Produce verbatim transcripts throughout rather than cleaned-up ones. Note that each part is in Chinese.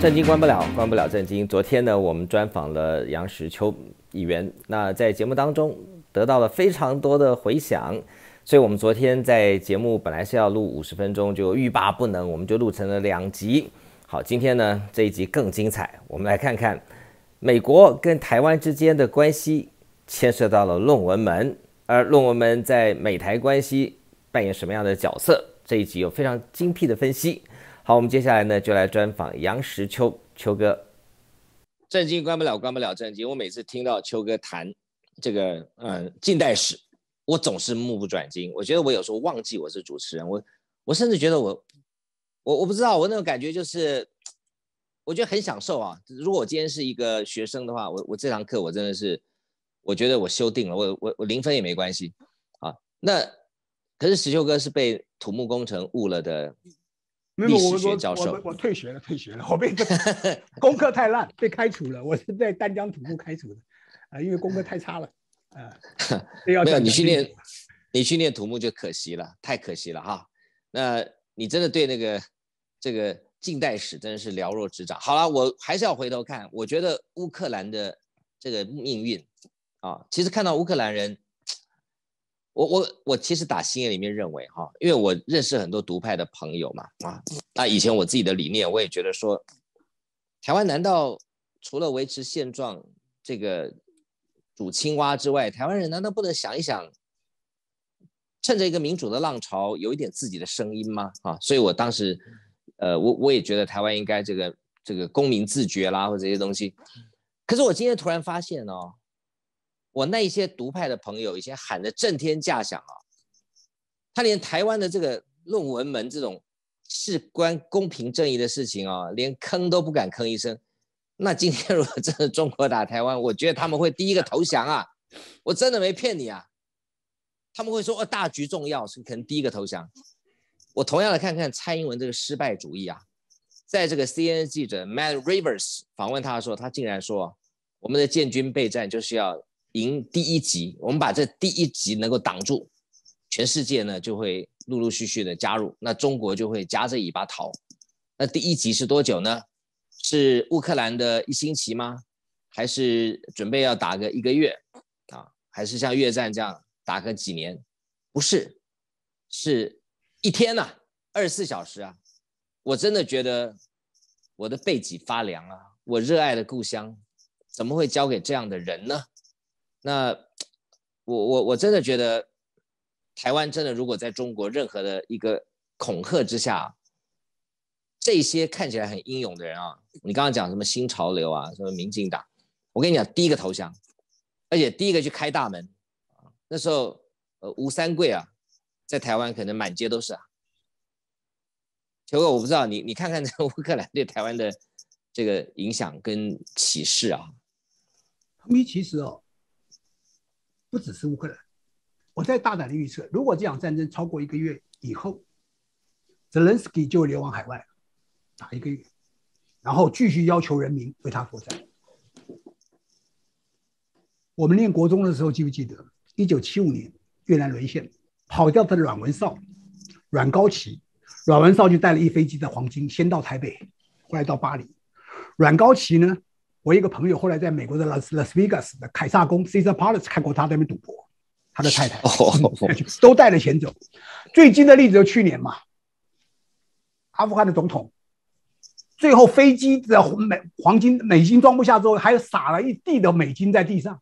震惊关不了，关不了震惊。昨天呢，我们专访了杨实秋议员，那在节目当中得到了非常多的回响，所以我们昨天在节目本来是要录五十分钟，就欲罢不能，我们就录成了两集。好，今天呢这一集更精彩，我们来看看美国跟台湾之间的关系牵涉到了论文门，而论文门在美台关系扮演什么样的角色？这一集有非常精辟的分析。好，我们接下来呢就来专访杨实秋秋哥。震惊关不了，关不了震惊。我每次听到秋哥谈这个呃近代史，我总是目不转睛。我觉得我有时候忘记我是主持人，我我甚至觉得我我我不知道，我那种感觉就是，我觉得很享受啊。如果我今天是一个学生的话，我我这堂课我真的是，我觉得我修定了，我我我零分也没关系啊。那可是实秋哥是被土木工程误了的。历史学教授， 我 我, 我, 我退学了，退学了，我被功课太烂，被开除了。我是在丹江土木开除的，啊、呃，因为功课太差了，啊、呃， 没有你去念，你去念土木就可惜了，太可惜了哈。那你真的对那个这个近代史真的是了若指掌。好了，我还是要回头看，我觉得乌克兰的这个命运啊，其实看到乌克兰人。我我我其实打心眼里面认为哈，因为我认识很多独派的朋友嘛啊，那以前我自己的理念，我也觉得说，台湾难道除了维持现状这个煮青蛙之外，台湾人难道不能想一想，趁着一个民主的浪潮，有一点自己的声音吗？啊，所以我当时，呃，我我也觉得台湾应该这个这个公民自觉啦，或者这些东西。可是我今天突然发现哦。我那一些独派的朋友以前喊得震天价响啊，他连台湾的这个论文门这种事关公平正义的事情啊，连吭都不敢吭一声。那今天如果真的中国打台湾，我觉得他们会第一个投降啊，我真的没骗你啊。他们会说哦，大局重要，是可能第一个投降。我同样的看看蔡英文这个失败主义啊，在这个 C N N 记者 Matt Rivers 访问他的时候，他竟然说我们的建军备战就是要赢第一集，我们把这第一集能够挡住，全世界呢就会陆陆续续的加入，那中国就会夹着尾巴逃。那第一集是多久呢？是乌克兰的一星期吗？还是准备要打个一个月啊？还是像越战这样打个几年？不是，是一天啊，二十四小时啊！我真的觉得我的背脊发凉啊！我热爱的故乡怎么会交给这样的人呢？那我我我真的觉得，台湾真的如果在中国任何的一个恐吓之下，这些看起来很英勇的人啊，你刚刚讲什么新潮流啊，什么民进党，我跟你讲，第一个投降，而且第一个去开大门。那时候，呃，吴三桂啊，在台湾可能满街都是啊。球哥，我不知道你你看看这个乌克兰对台湾的这个影响跟启示啊。 同一其实哦。不只是乌克兰，我在大胆的预测，如果这场战争超过一个月以后，泽连斯基就流亡海外，打一个月，然后继续要求人民为他作战。我们念国中的时候，记不记得一九七五年越南沦陷，跑掉的阮文绍、阮高祺，阮文绍就带了一飞机的黄金，先到台北，后来到巴黎。阮高祺呢？我一个朋友后来在美国的 Las Las Vegas 的凯撒宫 Caesar Palace 看过他在那边赌博，他的太太、oh. 都带了钱走。最近的例子就去年嘛，阿富汗的总统最后飞机的美黄金美金装不下之后，还撒了一地的美金在地上。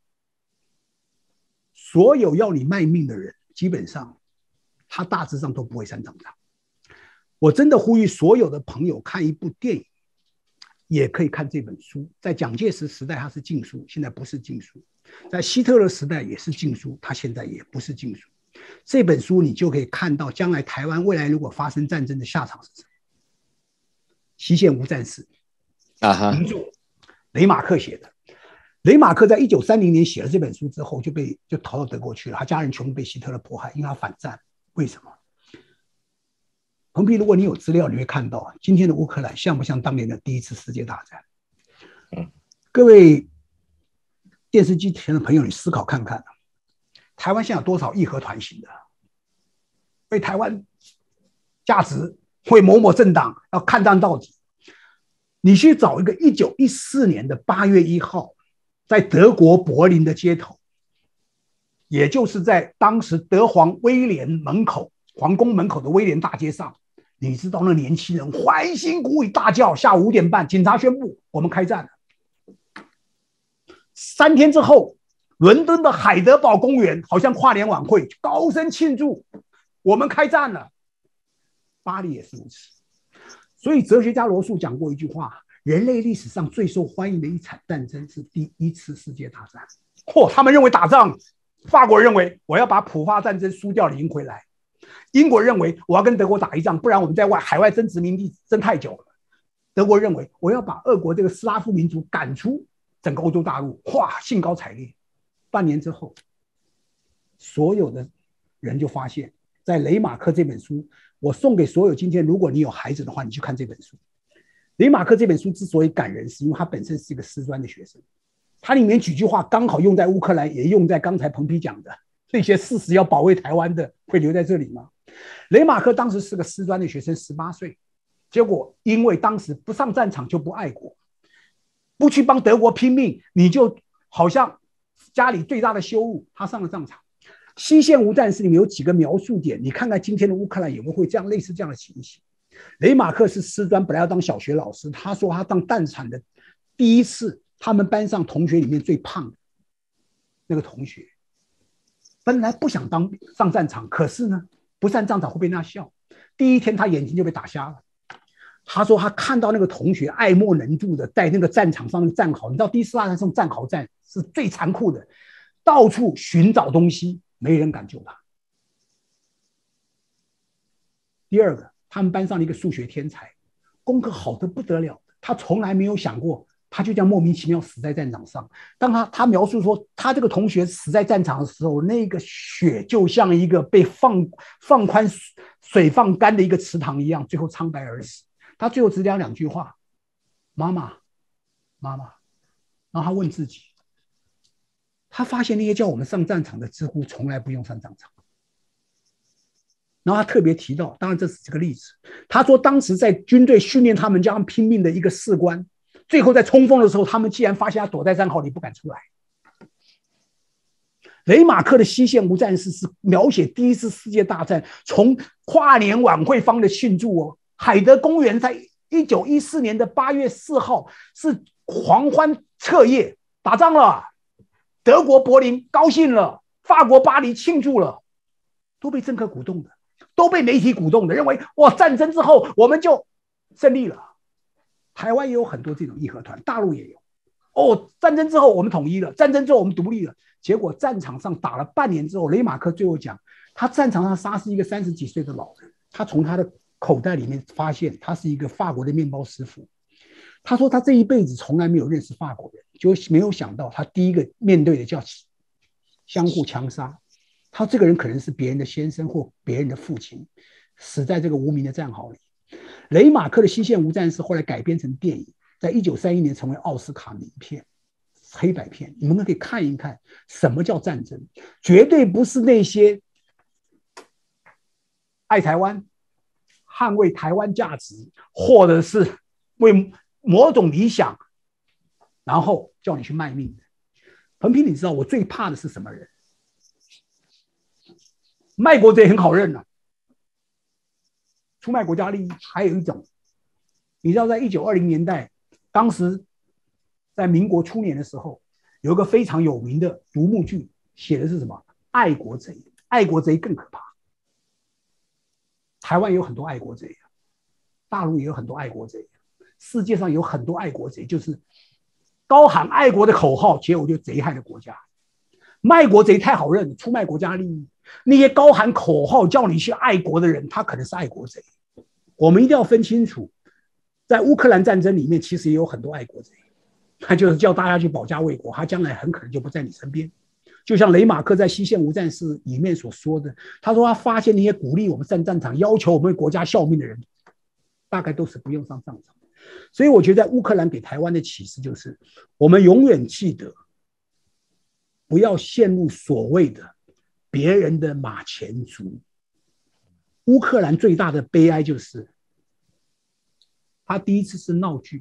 所有要你卖命的人，基本上他大致上都不会上场的。我真的呼吁所有的朋友看一部电影。也可以看这本书，在蒋介石时代它是禁书，现在不是禁书；在希特勒时代也是禁书，它现在也不是禁书。这本书你就可以看到将来台湾未来如果发生战争的下场是什么。西线无战事啊哈，雷马克写的。雷马克在一九三零年写了这本书之后，就被就逃到德国去了，他家人全部被希特勒迫害，因为他反战。为什么？彭皮，如果你有资料，你会看到今天的乌克兰像不像当年的第一次世界大战？嗯，各位电视机前的朋友，你思考看看，台湾现在有多少义和团型的，为台湾价值，为某某政党要抗战到底？ 你去找一个一九一四年的八月一号，在德国柏林的街头，也就是在当时德皇威廉门口皇宫门口的威廉大街上，你知道那年轻人欢欣鼓舞大叫，下午五点半，警察宣布我们开战了。三天之后，伦敦的海德堡公园好像跨年晚会，高声庆祝我们开战了。巴黎也是如此。所以哲学家罗素讲过一句话，人类历史上最受欢迎的一场战争是第一次世界大战。嚯、哦，他们认为打仗，法国人认为我要把普法战争输掉赢回来，英国认为我要跟德国打一仗，不然我们在外海外争殖民地争太久了。德国认为我要把俄国这个斯拉夫民族赶出整个欧洲大陆。哇，兴高采烈。半年之后，所有的人就发现，在雷马克这本书，我送给所有今天如果你有孩子的话，你去看这本书。雷马克这本书之所以感人，是因为他本身是一个师专的学生，他里面几句话刚好用在乌克兰，也用在刚才彭丕讲的那些事实要保卫台湾的会留在这里吗？雷马克当时是个师专的学生，十八岁，结果因为当时不上战场就不爱国，不去帮德国拼命，你就好像家里最大的羞辱。他上了战场。西线无战事里面有几个描述点，你看看今天的乌克兰有没有会这样类似这样的情形。雷马克是师专，本来要当小学老师，他说他当蛋产的第一次，他们班上同学里面最胖的那个同学，本来不想当上战场，可是呢，不上战场会被那笑。第一天他眼睛就被打瞎了。他说他看到那个同学爱莫能助的在那个战场上站好，你知道第一次大战上战壕战是最残酷的，到处寻找东西，没人敢救他。第二个，他们班上的一个数学天才，功课好得不得了，他从来没有想过他就这样莫名其妙死在战场上。当他他描述说他这个同学死在战场的时候，那个血就像一个被放放宽水放干的一个池塘一样，最后苍白而死。他最后只讲两句话：妈妈，妈妈。然后他问自己，他发现那些叫我们上战场的知乎从来不用上战场。然后他特别提到，当然这是这个例子，他说当时在军队训练他们这样拼命的一个士官，最后在冲锋的时候，他们既然发现他躲在战壕里不敢出来。雷马克的西线无战事是描写第一次世界大战，从跨年晚会方的庆祝哦，海德公园在一九一四年的八月四号是狂欢彻夜，打仗了，德国柏林高兴了，法国巴黎庆祝了，都被政客鼓动的，都被媒体鼓动的，认为哇，战争之后我们就胜利了。台湾也有很多这种义和团，大陆也有。哦，战争之后我们统一了，战争之后我们独立了。结果战场上打了半年之后，雷马克最后讲，他战场上杀死一个三十几岁的老人，他从他的口袋里面发现他是一个法国的面包师傅。他说他这一辈子从来没有认识法国人，就没有想到他第一个面对的叫相互枪杀。他这个人可能是别人的先生或别人的父亲，死在这个无名的战壕里。雷马克的西线无战事后来改编成电影，在一九三一年成为奥斯卡名片，黑白片，你们可以看一看什么叫战争，绝对不是那些爱台湾、捍卫台湾价值，或者是为某种理想然后叫你去卖命的。彭平，你知道我最怕的是什么人？卖国贼很好认啊，出卖国家利益。还有一种，你知道在一九二零年代，当时在民国初年的时候，有一个非常有名的独幕剧，写的是什么？爱国贼。爱国贼更可怕。台湾有很多爱国贼，大陆也有很多爱国贼，世界上有很多爱国贼，就是高喊爱国的口号，结果就贼害了国家。卖国贼太好认，出卖国家利益。那些高喊口号叫你去爱国的人，他可能是爱国贼。我们一定要分清楚，在乌克兰战争里面，其实也有很多爱国贼，他就是叫大家去保家卫国，他将来很可能就不在你身边。就像雷马克在西线无战事里面所说的，他说他发现那些鼓励我们上战场、要求我们国家效命的人，大概都是不用上战场。所以我觉得在乌克兰给台湾的启示就是，我们永远记得不要陷入所谓的别人的马前卒。乌克兰最大的悲哀就是，他第一次是闹剧，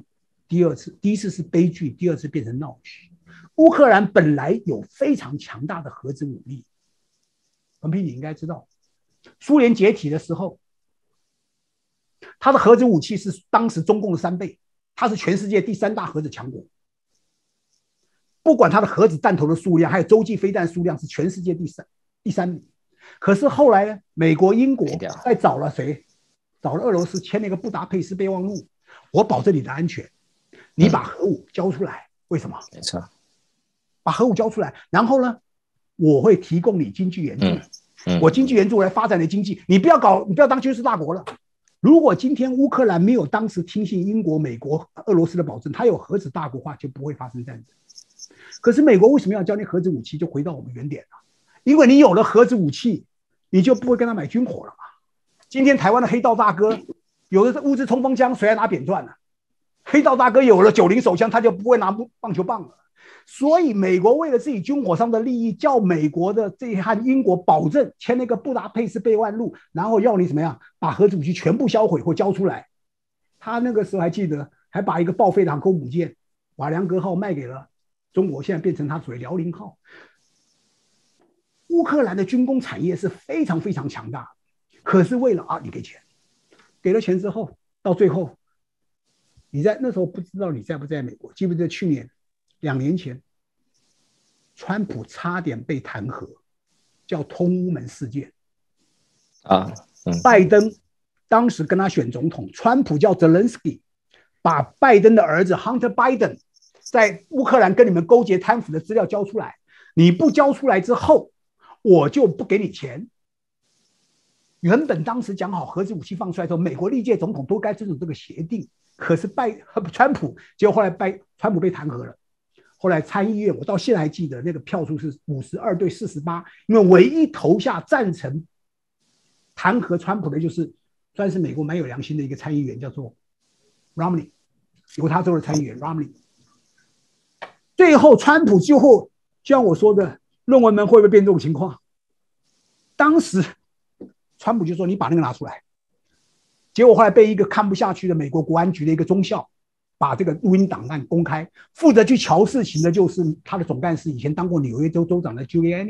第二次，第一次是悲剧，第二次变成闹剧。乌克兰本来有非常强大的核子武力，文彬你应该知道，苏联解体的时候，它的核子武器是当时中共的三倍，它是全世界第三大核子强国。不管它的核子弹头的数量，还有洲际飞弹数量，是全世界第三第三名。可是后来呢，美国、英国再找了谁？找了俄罗斯，签了一个布达佩斯备忘录，我保证你的安全，你把核武交出来。为什么？ 没错， 把核武交出来，然后呢，我会提供你经济援助， 嗯嗯、 我经济援助来发展你的经济，你不要搞，你不要当军事大国了。如果今天乌克兰没有当时听信英国、美国、俄罗斯的保证，它有核子大国化，就不会发生战争。可是美国为什么要交你核子武器？就回到我们原点了，因为你有了核子武器，你就不会跟他买军火了嘛。今天台湾的黑道大哥有的是物资冲锋枪，谁还拿扁钻呢？黑道大哥有了九零手枪，他就不会拿棒球棒了。所以美国为了自己军火上的利益，叫美国的这和英国保证签那个布达佩斯备忘录，然后要你怎么样把核子武器全部销毁或交出来。他那个时候还记得，还把一个报废的航空母舰瓦良格号卖给了中国，现在变成他所谓辽宁号。乌克兰的军工产业是非常非常强大，可是为了啊，你给钱，给了钱之后，到最后，你在那时候不知道你在不在美国，记不记得去年？两年前，川普差点被弹劾，叫通乌门事件啊。嗯、 拜登当时跟他选总统，川普叫 Zelensky， 把拜登的儿子 Hunter Biden 在乌克兰跟你们勾结贪腐的资料交出来，你不交出来之后，我就不给你钱。原本当时讲好核子武器放出来之后，美国历届总统都该遵守这个协定，可是拜川普，结果后来拜川普被弹劾了。后来参议院，我到现在还记得那个票数是五十二对四十八，因为唯一投下赞成弹劾川普的，就是算是美国蛮有良心的一个参议员，叫做 Romney， 犹他州的参议员 Romney。最后，川普最后就像我说的，论文门会不会变这种情况？当时川普就说：“你把那个拿出来。”结果后来被一个看不下去的美国国安局的一个中校。把这个录音档案公开，负责去瞧事情的就是他的总干事，以前当过纽约州州长的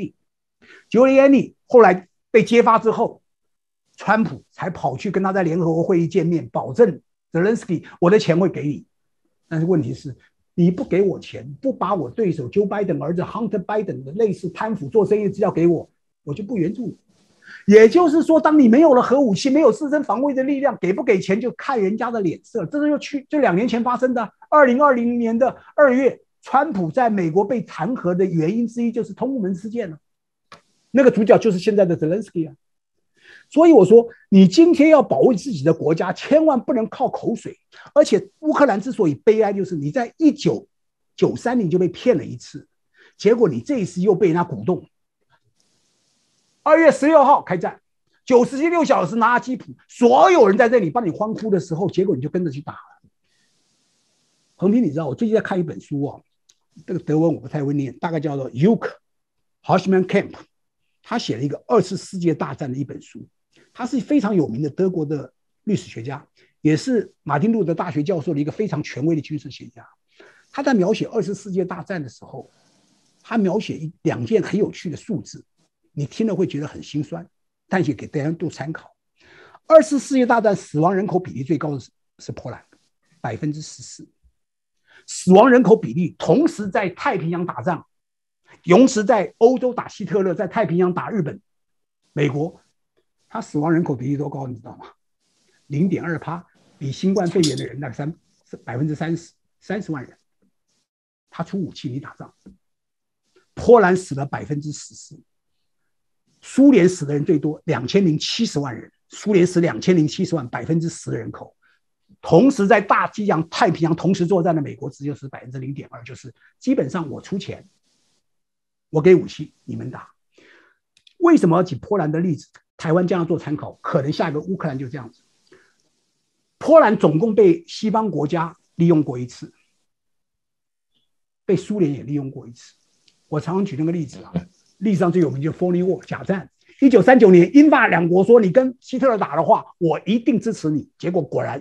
Giuliani。Giuliani 后来被揭发之后，川普才跑去跟他在联合国会议见面，保证 Zelensky 我的钱会给你。但是问题是，你不给我钱，不把我对手 Joe Biden 儿子 Hunter Biden 的类似贪腐做生意的资料给我，我就不援助你。也就是说，当你没有了核武器，没有自身防卫的力量，给不给钱就看人家的脸色。这是就去就两年前发生的，二零二零年的二月，川普在美国被弹劾的原因之一就是通乌门事件了。那个主角就是现在的 Zelensky 啊。所以我说，你今天要保卫自己的国家，千万不能靠口水。而且乌克兰之所以悲哀，就是你在一九九三年就被骗了一次，结果你这一次又被人家鼓动。二月十六号开战，九十六小时拿基辅，所有人在这里帮你欢呼的时候，结果你就跟着去打了。横平，你知道我最近在看一本书哦，这个德文我不太会念，大概叫做 Uke Hoshman Camp， 他写了一个二次世界大战的一本书，他是非常有名的德国的历史学家，也是马丁路德大学教授的一个非常权威的军事学家。他在描写二次世界大战的时候，他描写一两件很有趣的数字。你听了会觉得很心酸，但也给大家做参考。二次世界大战死亡人口比例最高的 是, 是波兰，百分之十四。死亡人口比例同时在太平洋打仗，同时在欧洲打希特勒，在太平洋打日本、美国，它死亡人口比例多高，你知道吗？零点二趴，比新冠肺炎的人那个三百分之三十，三十万人，他出武器你打仗。波兰死了百分之十四。苏联死的人最多，两千零七十万人。苏联死两千零七十万，百分之十的人口。同时在大西洋、太平洋同时作战的美国只有是百分之零点二，就是基本上我出钱，我给武器，你们打。为什么要举波兰的例子？台湾这样做参考，可能下一个乌克兰就这样子。波兰总共被西方国家利用过一次，被苏联也利用过一次。我常常举那个例子啊。历史上最有名就是 Phony War 假战。一九三九年，英法两国说你跟希特勒打的话，我一定支持你。结果果然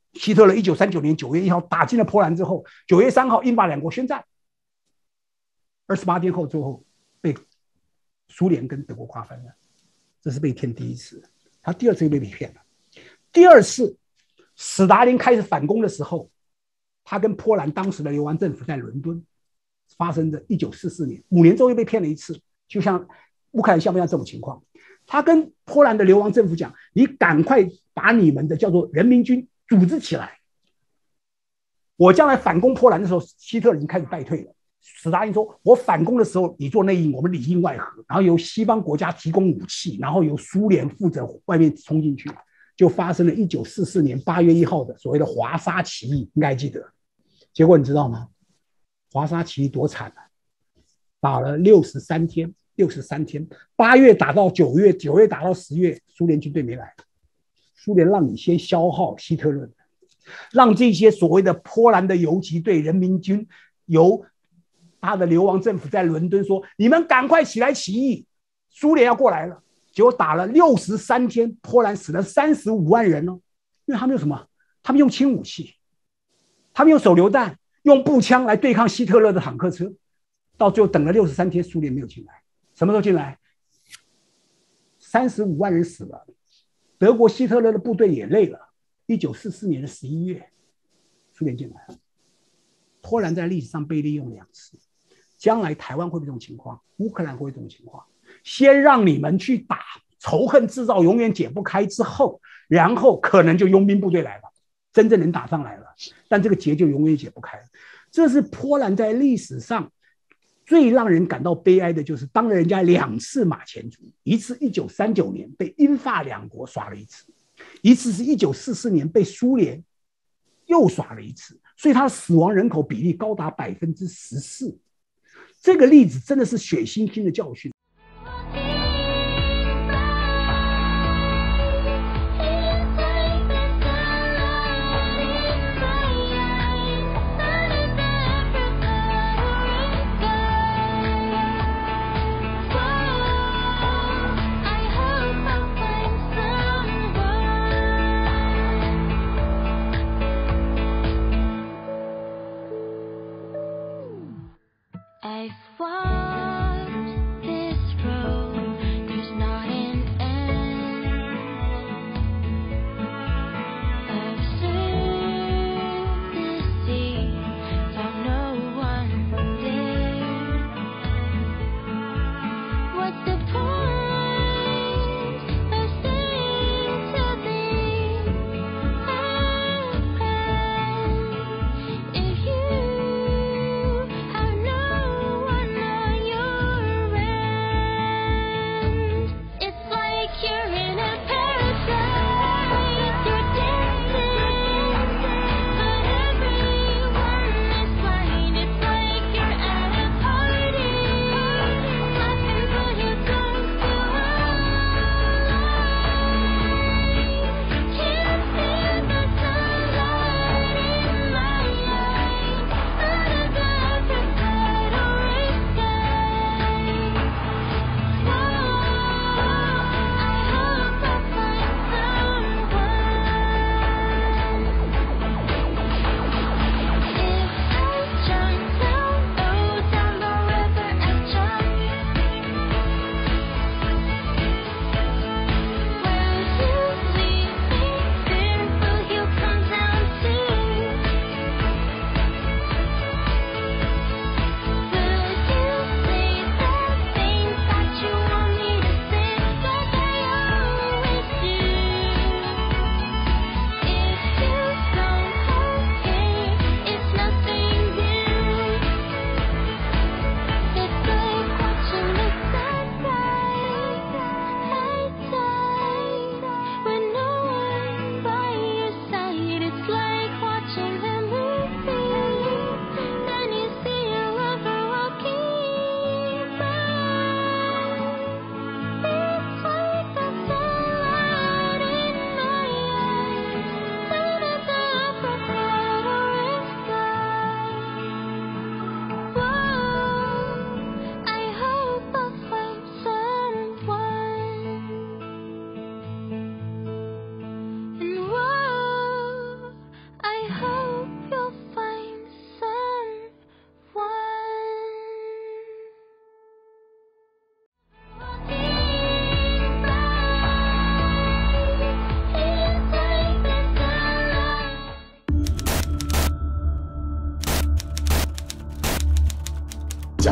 希特勒一九三九年九月一号打进了波兰之后，九月三号英法两国宣战，二十八天后之后被苏联跟德国瓜分了，这是被骗第一次。他第二次又被骗了。第二次，史达林开始反攻的时候，他跟波兰当时的流亡政府在伦敦发生的一九四四年，五年之后又被骗了一次，就像乌克兰像不像这种情况？他跟波兰的流亡政府讲：“你赶快把你们的叫做人民军组织起来，我将来反攻波兰的时候，希特勒已经开始败退了。”史达林说：“我反攻的时候，你做内应，我们里应外合，然后由西方国家提供武器，然后由苏联负责外面冲进去。”就发生了一九四四年八月一号的所谓的华沙起义，应该还记得。结果你知道吗？华沙起义多惨啊！打了六十三天，六十三天，八月打到九月，九月打到十月，苏联军队没来。苏联让你先消耗希特勒，让这些所谓的波兰的游击队、人民军，由他的流亡政府在伦敦说：“你们赶快起来起义，苏联要过来了。”结果打了六十三天，波兰死了三十五万人哦，因为他们用什么？他们用轻武器，他们用手榴弹、用步枪来对抗希特勒的坦克车。到最后等了六十三天，苏联没有进来。什么时候进来？三十五万人死了，德国希特勒的部队也累了。一九四四年的十一月，苏联进来了。波兰在历史上被利用两次，将来台湾会不会这种情况？乌克兰会不会这种情况？先让你们去打，仇恨制造永远解不开之后，然后可能就佣兵部队来了，真正能打上来了，但这个结就永远解不开。这是波兰在历史上最让人感到悲哀的，就是当了人家两次马前卒，一次一九三九年被英法两国耍了一次，一次是一九四四年被苏联又耍了一次，所以他的死亡人口比例高达百分之十四。这个例子真的是血腥腥的教训。 I've walked this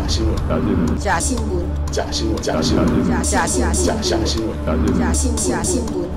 新闻，假新闻，假新闻，假新闻，假假假假假新闻，假新假新闻。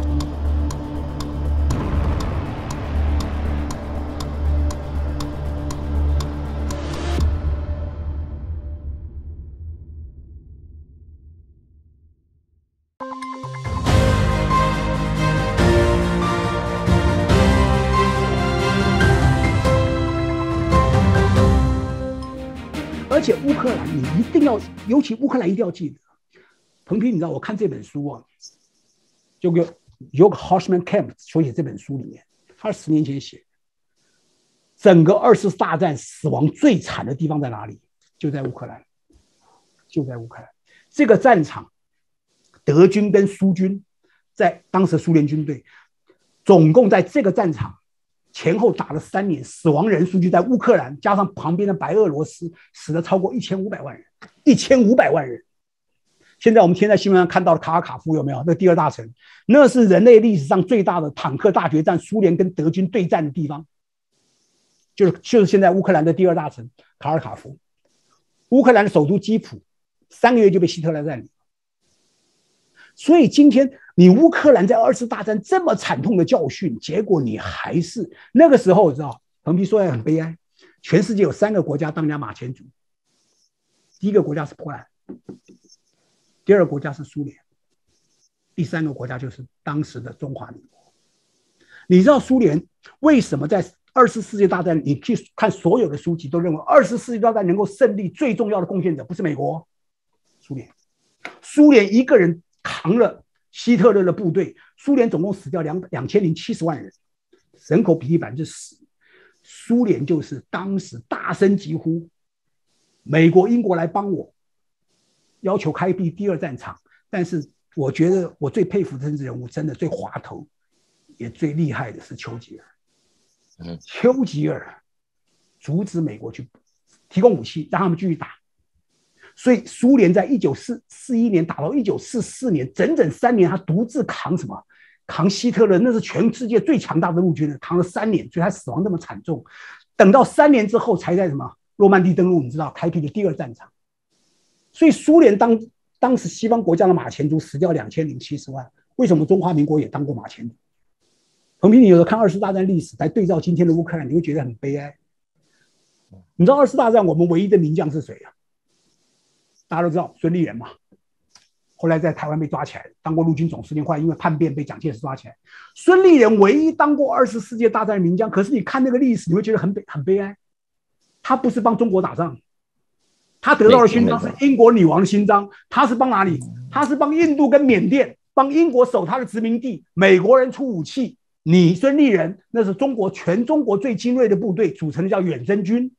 而且乌克兰，你一定要，尤其乌克兰一定要记得，彭平，你知道我看这本书啊，就个有个 Horstman Camp 所写这本书里面，他十年前写，整个二次大战死亡最惨的地方在哪里？就在乌克兰，就在乌克兰这个战场，德军跟苏军在当时苏联军队总共在这个战场前后打了三年，死亡人数就在乌克兰加上旁边的白俄罗斯死了超过一千五百万人，一千五百万人。现在我们天在新闻上看到的卡尔卡夫有没有？那第二大城，那是人类历史上最大的坦克大决战，苏联跟德军对战的地方，就是就是现在乌克兰的第二大城卡尔卡夫。乌克兰的首都基辅三个月就被希特勒占领。所以今天你乌克兰在二次大战这么惨痛的教训，结果你还是那个时候，我知道彭皮说也很悲哀，全世界有三个国家当家马前卒，第一个国家是波兰，第二个国家是苏联，第三个国家就是当时的中华民国。你知道苏联为什么在二次世界大战，你去看所有的书籍都认为二次世界大战能够胜利最重要的贡献者不是美国，苏联。苏联一个人扛了希特勒的部队，苏联总共死掉两两千零七十万人，人口比例百分之十。苏联就是当时大声疾呼，美国、英国来帮我，要求开辟第二战场。但是我觉得我最佩服的政治人物，真的最滑头，也最厉害的是丘吉尔。嗯，丘吉尔阻止美国去提供武器，让他们继续打。所以苏联在一九四一年打到一九四四年，整整三年，他独自扛什么？扛希特勒，那是全世界最强大的陆军了，扛了三年，所以他死亡那么惨重。等到三年之后，才在什么诺曼底登陆，你知道，开辟了第二战场。所以苏联当当时西方国家的马前卒死掉两千零七十万，为什么中华民国也当过马前卒？彭平，你有时候看二次大战历史来对照今天的乌克兰，你会觉得很悲哀。你知道二次大战我们唯一的名将是谁啊？大家都知道孙立人嘛，后来在台湾被抓起来，当过陆军总司令，后来因为叛变被蒋介石抓起来。孙立人唯一当过二次世界大战的名将，可是你看那个历史，你会觉得很悲很悲哀。他不是帮中国打仗，他得到的勋章是英国女王的勋章，他是帮哪里？他是帮印度跟缅甸，帮英国守他的殖民地，美国人出武器。你孙立人那是中国全中国最精锐的部队组成的叫远征军。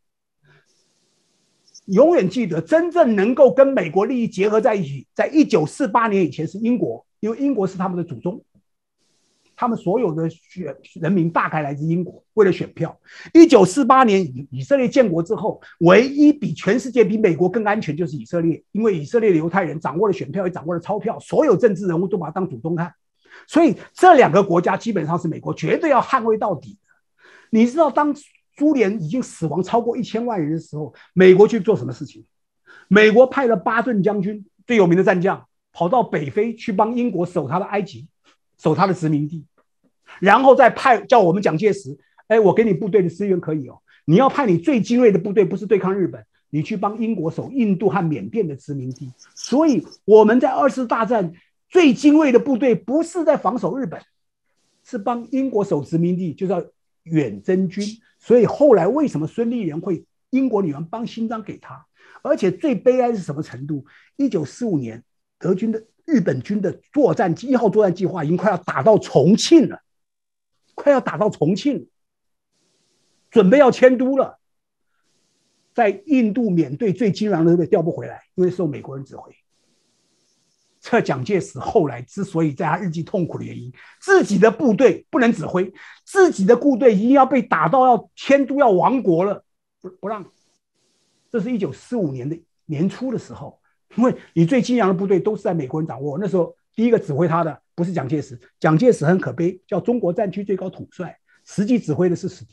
永远记得，真正能够跟美国利益结合在一起，在一九四八年以前是英国，因为英国是他们的祖宗，他们所有的选人民大概来自英国，为了选票。一九四八年以色列建国之后，唯一比全世界比美国更安全就是以色列，因为以色列的犹太人掌握了选票，也掌握了钞票，所有政治人物都把它当祖宗看，所以这两个国家基本上是美国绝对要捍卫到底的。你知道当苏联已经死亡超过一千万人的时候，美国去做什么事情？美国派了巴顿将军，最有名的战将，跑到北非去帮英国守他的埃及，守他的殖民地，然后再派叫我们蒋介石，哎，我给你部队的资源可以哦，你要派你最精锐的部队，不是对抗日本，你去帮英国守印度和缅甸的殖民地。所以我们在二次大战最精锐的部队不是在防守日本，是帮英国守殖民地，就叫远征军。所以后来为什么孙立人会英国女王帮勋章给他？而且最悲哀是什么程度？一九四五年，德军的日本军的作战一号作战计划已经快要打到重庆了，快要打到重庆，准备要迁都了。在印度缅甸最精良的队调不回来，因为受美国人指挥。这蒋介石后来之所以在他日记痛苦的原因，自己的部队不能指挥，自己的部队已经要被打到要迁都要亡国了，不不让。这是一九四五年的年初的时候，因为你最精良的部队都是在美国人掌握，那时候第一个指挥他的不是蒋介石，蒋介石很可悲，叫中国战区最高统帅，实际指挥的是史迪威，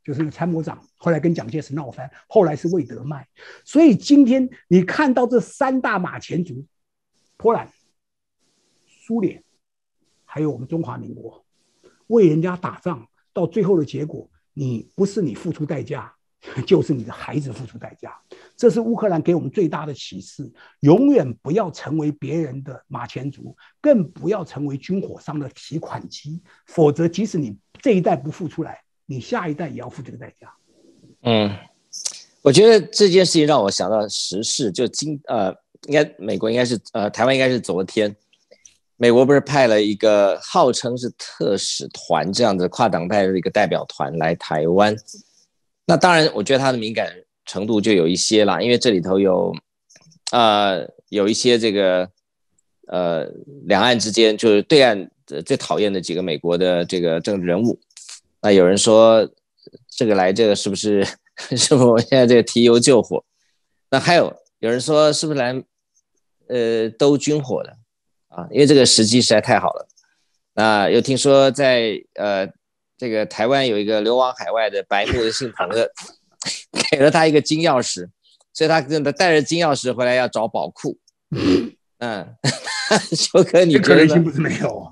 就是那个参谋长，后来跟蒋介石闹翻，后来是魏德迈。所以今天你看到这三大马前卒，波兰、苏联，还有我们中华民国，为人家打仗，到最后的结果，你不是你付出代价，就是你的孩子付出代价。这是乌克兰给我们最大的启示：永远不要成为别人的马前卒，更不要成为军火商的提款机，否则即使你这一代不付出来，你下一代也要付这个代价。 嗯，我觉得这件事情让我想到时事，就今呃，应该美国应该是呃，台湾应该是昨天，美国不是派了一个号称是特使团这样的跨党派的一个代表团来台湾。那当然，我觉得它的敏感程度就有一些啦，因为这里头有呃有一些这个呃两岸之间就是对岸最讨厌的几个美国的这个政治人物。那有人说这个来这个是不是是不是我现在这个提油救火？那还有有人说是不是来呃兜军火的啊？因为这个时机实在太好了。那又听说在呃这个台湾有一个流亡海外的白目的姓彭的，给了他一个金钥匙，所以他真的带着金钥匙回来要找宝库。嗯，秋哥你觉得可能性不是没有。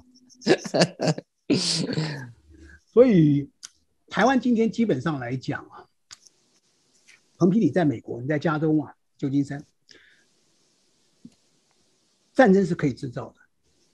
所以台湾今天基本上来讲啊，彭丕你在美国，你在加州嘛，旧金山，战争是可以制造的，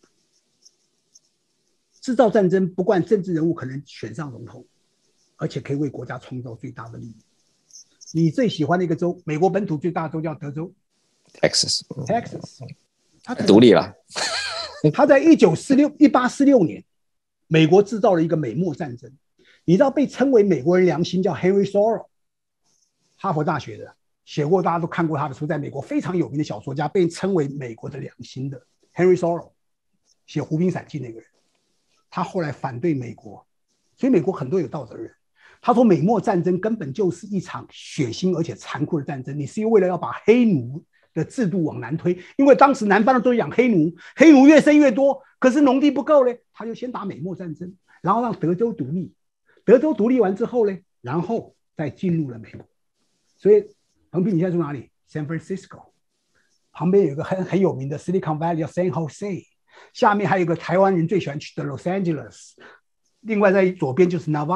制造战争不管政治人物可能选上总统，而且可以为国家创造最大的利益。你最喜欢的一个州，美国本土最大的州叫德州 ，Texas， Texas， 它独立了。 他在一九四六一八四六年，美国制造了一个美墨战争。你知道被称为美国人良心叫 Henry Thoreau， 哈佛大学的，写过大家都看过他的书，在美国非常有名的小说家，被称为美国的良心的 Henry Thoreau， 写《湖滨散记》那个人，他后来反对美国，所以美国很多有道德人。他说美墨战争根本就是一场血腥而且残酷的战争，你是为了要把黑奴的制度往南推，因为当时南方的都养黑奴，黑奴越生越多，可是农地不够呢，他就先打美墨战争，然后让德州独立。德州独立完之后呢，然后再进入了美国。所以彭丕你现在住哪里 ？San Francisco， 旁边有一个很很有名的 Silicon Valley 叫 San Jose， 下面还有一个台湾人最喜欢去的 Los Angeles， 另外在左边就是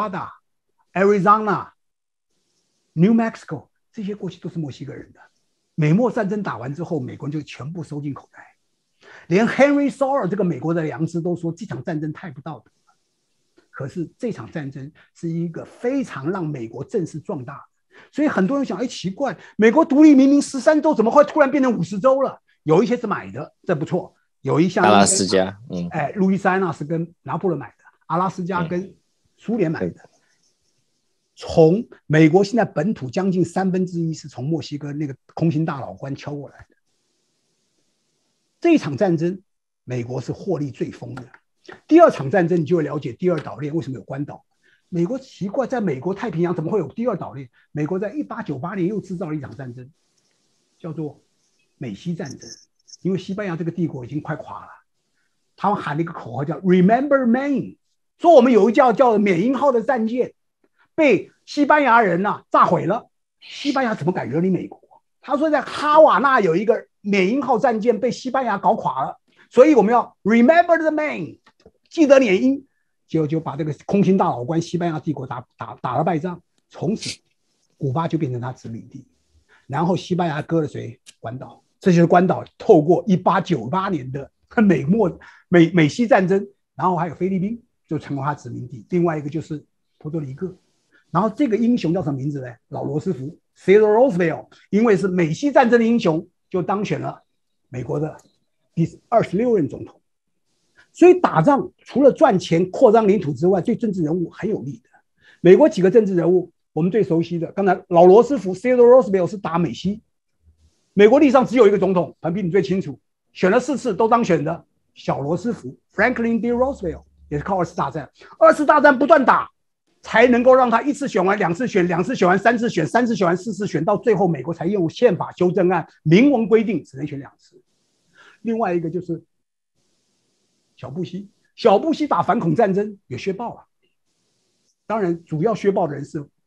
Nevada、Arizona、New Mexico， 这些过去都是墨西哥人的。美墨战争打完之后，美国人就全部收进口袋，连 Henry Thoreau 这个美国的良知都说这场战争太不道德。可是这场战争是一个非常让美国正式壮大的，所以很多人想，哎，奇怪，美国独立明明十三州，怎么会突然变成五十州了？有一些是买的，这不错。有一项阿拉斯加， 嗯，哎，路易斯安那是跟拿破仑买的，阿拉斯加跟苏联买的。嗯、从美国现在本土将近三分之一是从墨西哥那个空心大老官敲过来的。这一场战争，美国是获利最丰的。第二场战争，你就会了解第二岛链为什么有关岛。美国奇怪，在美国太平洋怎么会有第二岛链？美国在一八九八年又制造了一场战争，叫做美西战争。因为西班牙这个帝国已经快垮了，他们喊了一个口号叫 Remember Maine， 说我们有一架叫缅因号的战舰被西班牙人啊炸毁了。西班牙怎么敢惹你美国？他说在哈瓦那有一个缅因号战舰被西班牙搞垮了，所以我们要 Remember the Maine。记得缅因，结果就把这个空心大老官西班牙帝国 打, 打, 打了败仗，从此古巴就变成他殖民地。然后西班牙割了谁？关岛。这就是关岛透过一八九八年的美墨 美, 美西战争，然后还有菲律宾就成为他殖民地。另外一个就是波多黎各。然后这个英雄叫什么名字呢？老罗斯福 Theodore Roosevelt， 因为是美西战争的英雄，就当选了美国的第二十六任总统。所以打仗除了赚钱扩张领土之外，对政治人物很有利的。美国几个政治人物我们最熟悉的，刚才老罗斯福 Theodore Roosevelt 是打美西。美国历史上只有一个总统，彭丕你最清楚，选了四次都当选的小罗斯福 Franklin D. Roosevelt， 也是靠二次大战。二次大战不断打，才能够让他一次选完，两次选，两次选完，三次选，三次选完，四次选，到最后美国才用宪法修正案明文规定只能选两次。另外一个就是小布希，小布希打反恐战争也削爆了。当然，主要削爆的人是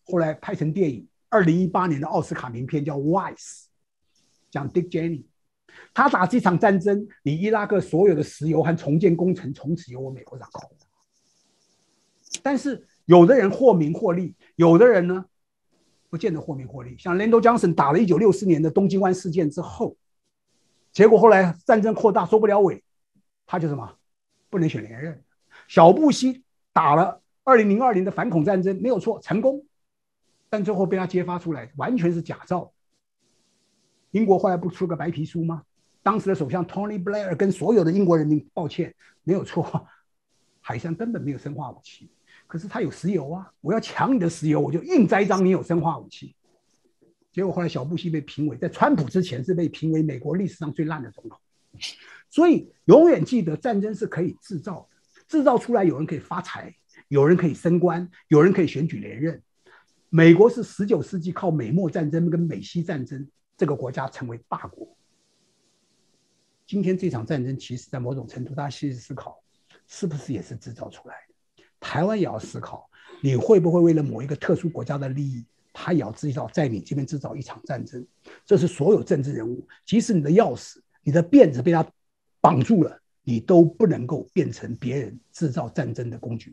后来拍成电影，二零一八年的奥斯卡名片叫《Wise》，讲 Dick Cheney， 他打这场战争，你伊拉克所有的石油和重建工程从此由我美国掌控。但是有的人获名获利，有的人呢不见得获名获利。像 Lyndon Johnson 打了一九六四年的东京湾事件之后，结果后来战争扩大收不了尾，他就什么不能选连任。小布希打了二零零二年的反恐战争，没有错，成功，但最后被他揭发出来完全是假造。英国后来不出个白皮书吗？当时的首相 Tony Blair 跟所有的英国人民抱歉，没有错，海上根本没有生化武器，可是他有石油啊，我要抢你的石油，我就硬栽赃你有生化武器。结果后来小布希被评为，在川普之前是被评为美国历史上最烂的总统。所以永远记得，战争是可以制造的，制造出来有人可以发财，有人可以升官，有人可以选举连任。美国是十九世纪靠美墨战争跟美西战争，这个国家成为大国。今天这场战争，其实在某种程度，大家细细思考，是不是也是制造出来的？台湾也要思考，你会不会为了某一个特殊国家的利益，他也要制造在你这边制造一场战争？这是所有政治人物，即使你的钥匙、你的辫子被他绑住了，你都不能够变成别人制造战争的工具。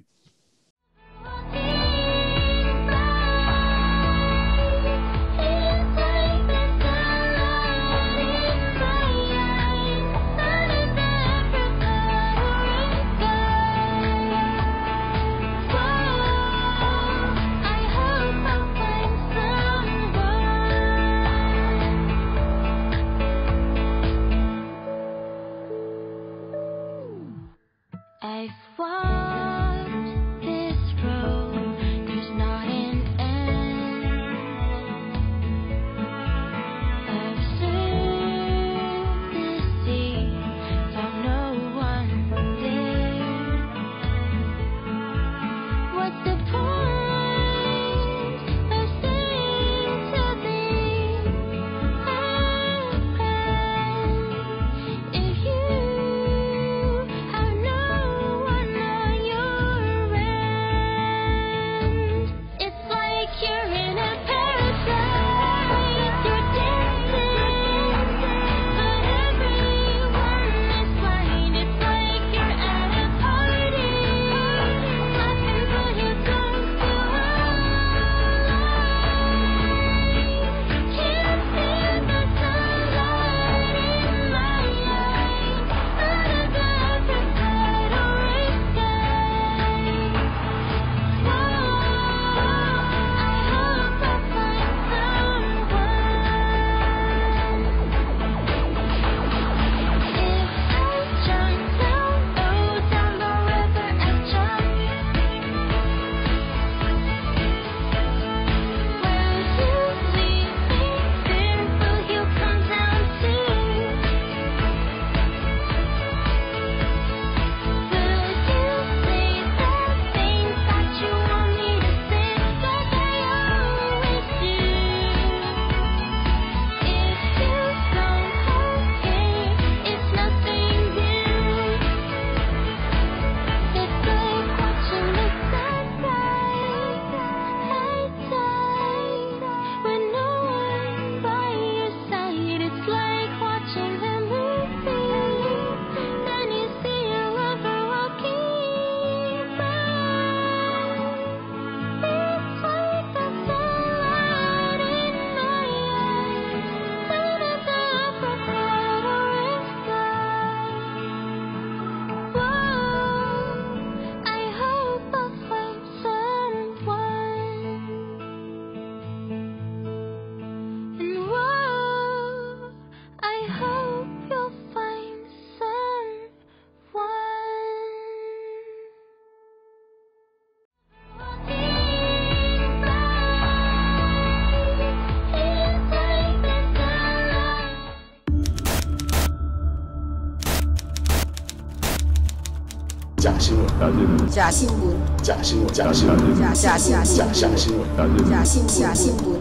假新闻，假新闻，假新闻，假新闻，假假假假假新闻，假新假新闻。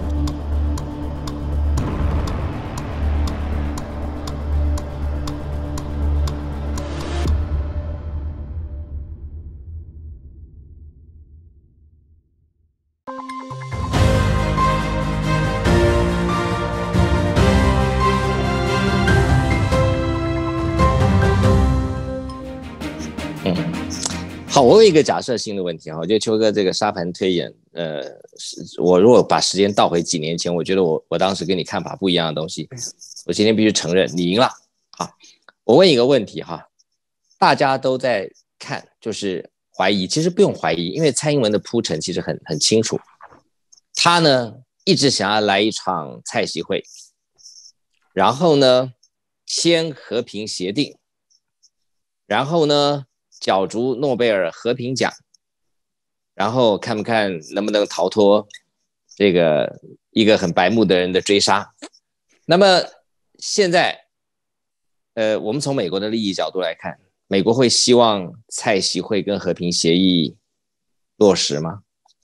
好，我问一个假设性的问题哈，我觉得邱哥这个沙盘推演，呃，我如果把时间倒回几年前，我觉得我我当时跟你看法不一样的东西，我今天必须承认你赢了。好，我问一个问题哈，大家都在看，就是怀疑，其实不用怀疑，因为蔡英文的铺陈其实很很清楚，他呢一直想要来一场蔡习会，然后呢签和平协定，然后呢角逐诺贝尔和平奖，然后看不看能不能逃脱这个一个很白目的人的追杀。那么现在呃，我们从美国的利益角度来看，美国会希望蔡习会跟和平协议落实吗？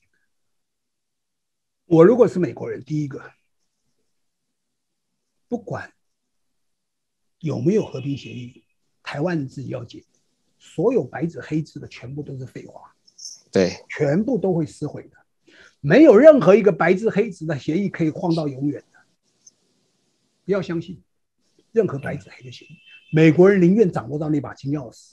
我如果是美国人，第一个，不管有没有和平协议，台湾自己要解，所有白纸黑字的全部都是废话， 对， 全部都会撕毁的，没有任何一个白纸黑字的协议可以晃到永远的，不要相信任何白纸黑的协议。美国人宁愿掌握到那把金钥匙，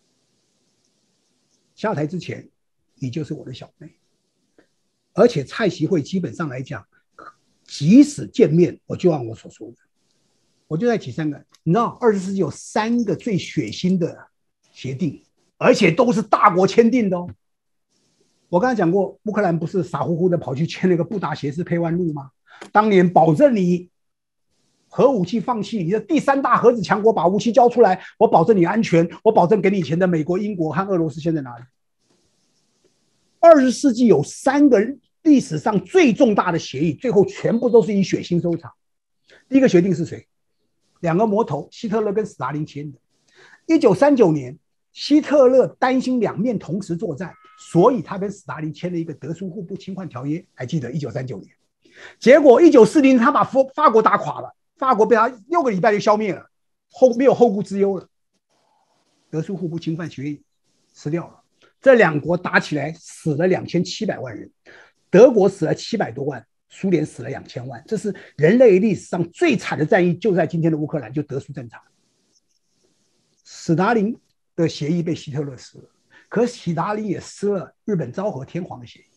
下台之前你就是我的小妹。而且蔡习会基本上来讲，即使见面，我就按我所说的，我就在提三个。你知道二十世纪有三个最血腥的协定，而且都是大国签订的哦。我刚才讲过，乌克兰不是傻乎乎的跑去签那个布达协斯备忘录吗？当年保证你核武器放弃，你的第三大核子强国把武器交出来，我保证你安全，我保证给你钱的美国、英国和俄罗斯现在哪里？二十世纪有三个历史上最重大的协议，最后全部都是以血腥收场。第一个协定是谁？两个魔头，希特勒跟斯大林签的。一九三九年，希特勒担心两面同时作战，所以他跟斯大林签了一个德苏互不侵犯条约，还记得一九三九年。结果一九四零他把法国打垮了，法国被他六个礼拜就消灭了，后没有后顾之忧了。德苏互不侵犯协议失掉了。这两国打起来死了两千七百万人，德国死了七百多万，苏联死了两千万，这是人类历史上最惨的战役，就在今天的乌克兰，就德苏战场。斯大林的协议被希特勒撕了，可是斯大林也撕了日本昭和天皇的协议。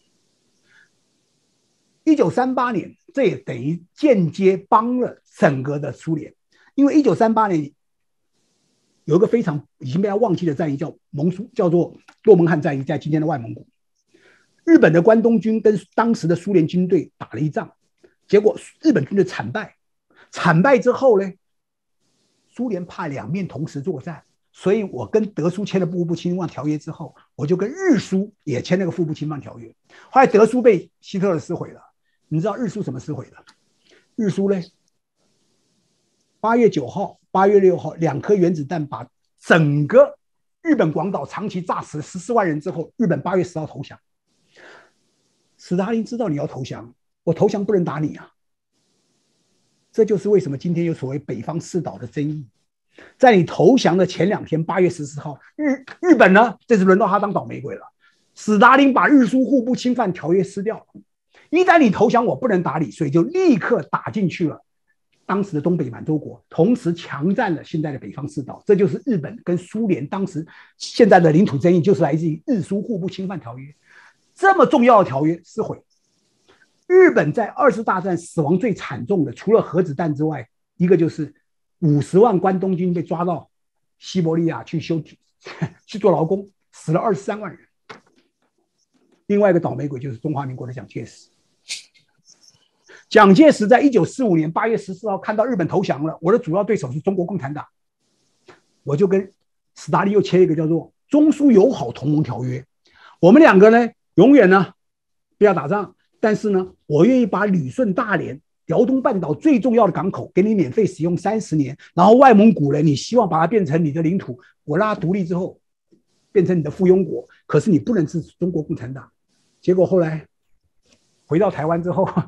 一九三八年，这也等于间接帮了整个的苏联，因为一九三八年有一个非常已经被他忘记的战役，叫蒙苏，叫做洛蒙汉战役，在今天的外蒙古。日本的关东军跟当时的苏联军队打了一仗，结果日本军队惨败。惨败之后呢，苏联怕两面同时作战，所以我跟德苏签了互不侵犯条约之后，我就跟日苏也签了个互不侵犯条约。后来德苏被希特勒撕毁了，你知道日苏怎么撕毁的？日苏呢，八月九号、八月六号，两颗原子弹把整个日本广岛长崎炸死十四万人之后，日本八月十号投降。斯大林知道你要投降，我投降不能打你啊。这就是为什么今天有所谓北方四岛的争议。在你投降的前两天，八月十四号，日日本呢，这次轮到他当倒霉鬼了。斯大林把日苏互不侵犯条约撕掉了，一旦你投降，我不能打你，所以就立刻打进去了当时的东北满洲国，同时强占了现在的北方四岛。这就是日本跟苏联当时现在的领土争议，就是来自于日苏互不侵犯条约。这么重要的条约撕毁。日本在二次大战死亡最惨重的，除了核子弹之外，一个就是五十万关东军被抓到西伯利亚去修去做劳工，死了二十三万人。另外一个倒霉鬼就是中华民国的蒋介石。蒋介石在一九四五年八月十四号看到日本投降了，我的主要对手是中国共产党，我就跟斯大林又签一个叫做中苏友好同盟条约。我们两个呢，永远呢不要打仗，但是呢，我愿意把旅顺、大连、辽东半岛最重要的港口给你免费使用三十年，然后外蒙古人你希望把它变成你的领土，我让它独立之后变成你的附庸国，可是你不能支持中国共产党。结果后来回到台湾之后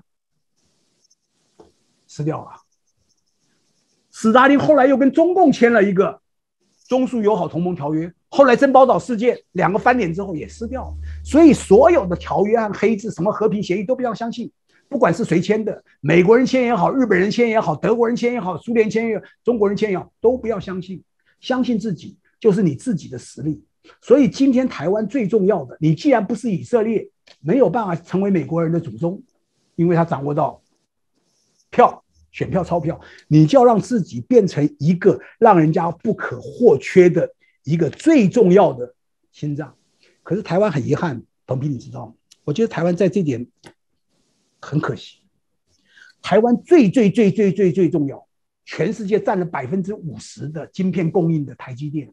失掉了。斯大林后来又跟中共签了一个中苏友好同盟条约，后来珍宝岛事件两个翻脸之后也失掉了。所以所有的条约和黑字，什么和平协议都不要相信，不管是谁签的，美国人签也好，日本人签也好，德国人签也好，苏联签也好，中国人签也好，都不要相信。相信自己，就是你自己的实力， 所以今天台湾最重要的，你既然不是以色列，没有办法成为美国人的祖宗，因为他掌握到票、选票、钞票，你就要让自己变成一个让人家不可或缺的一个最重要的心脏。可是台湾很遗憾，彭平你知道吗？我觉得台湾在这点很可惜。台湾最最最最最最重要，全世界占了百分之五十的晶片供应的台积电，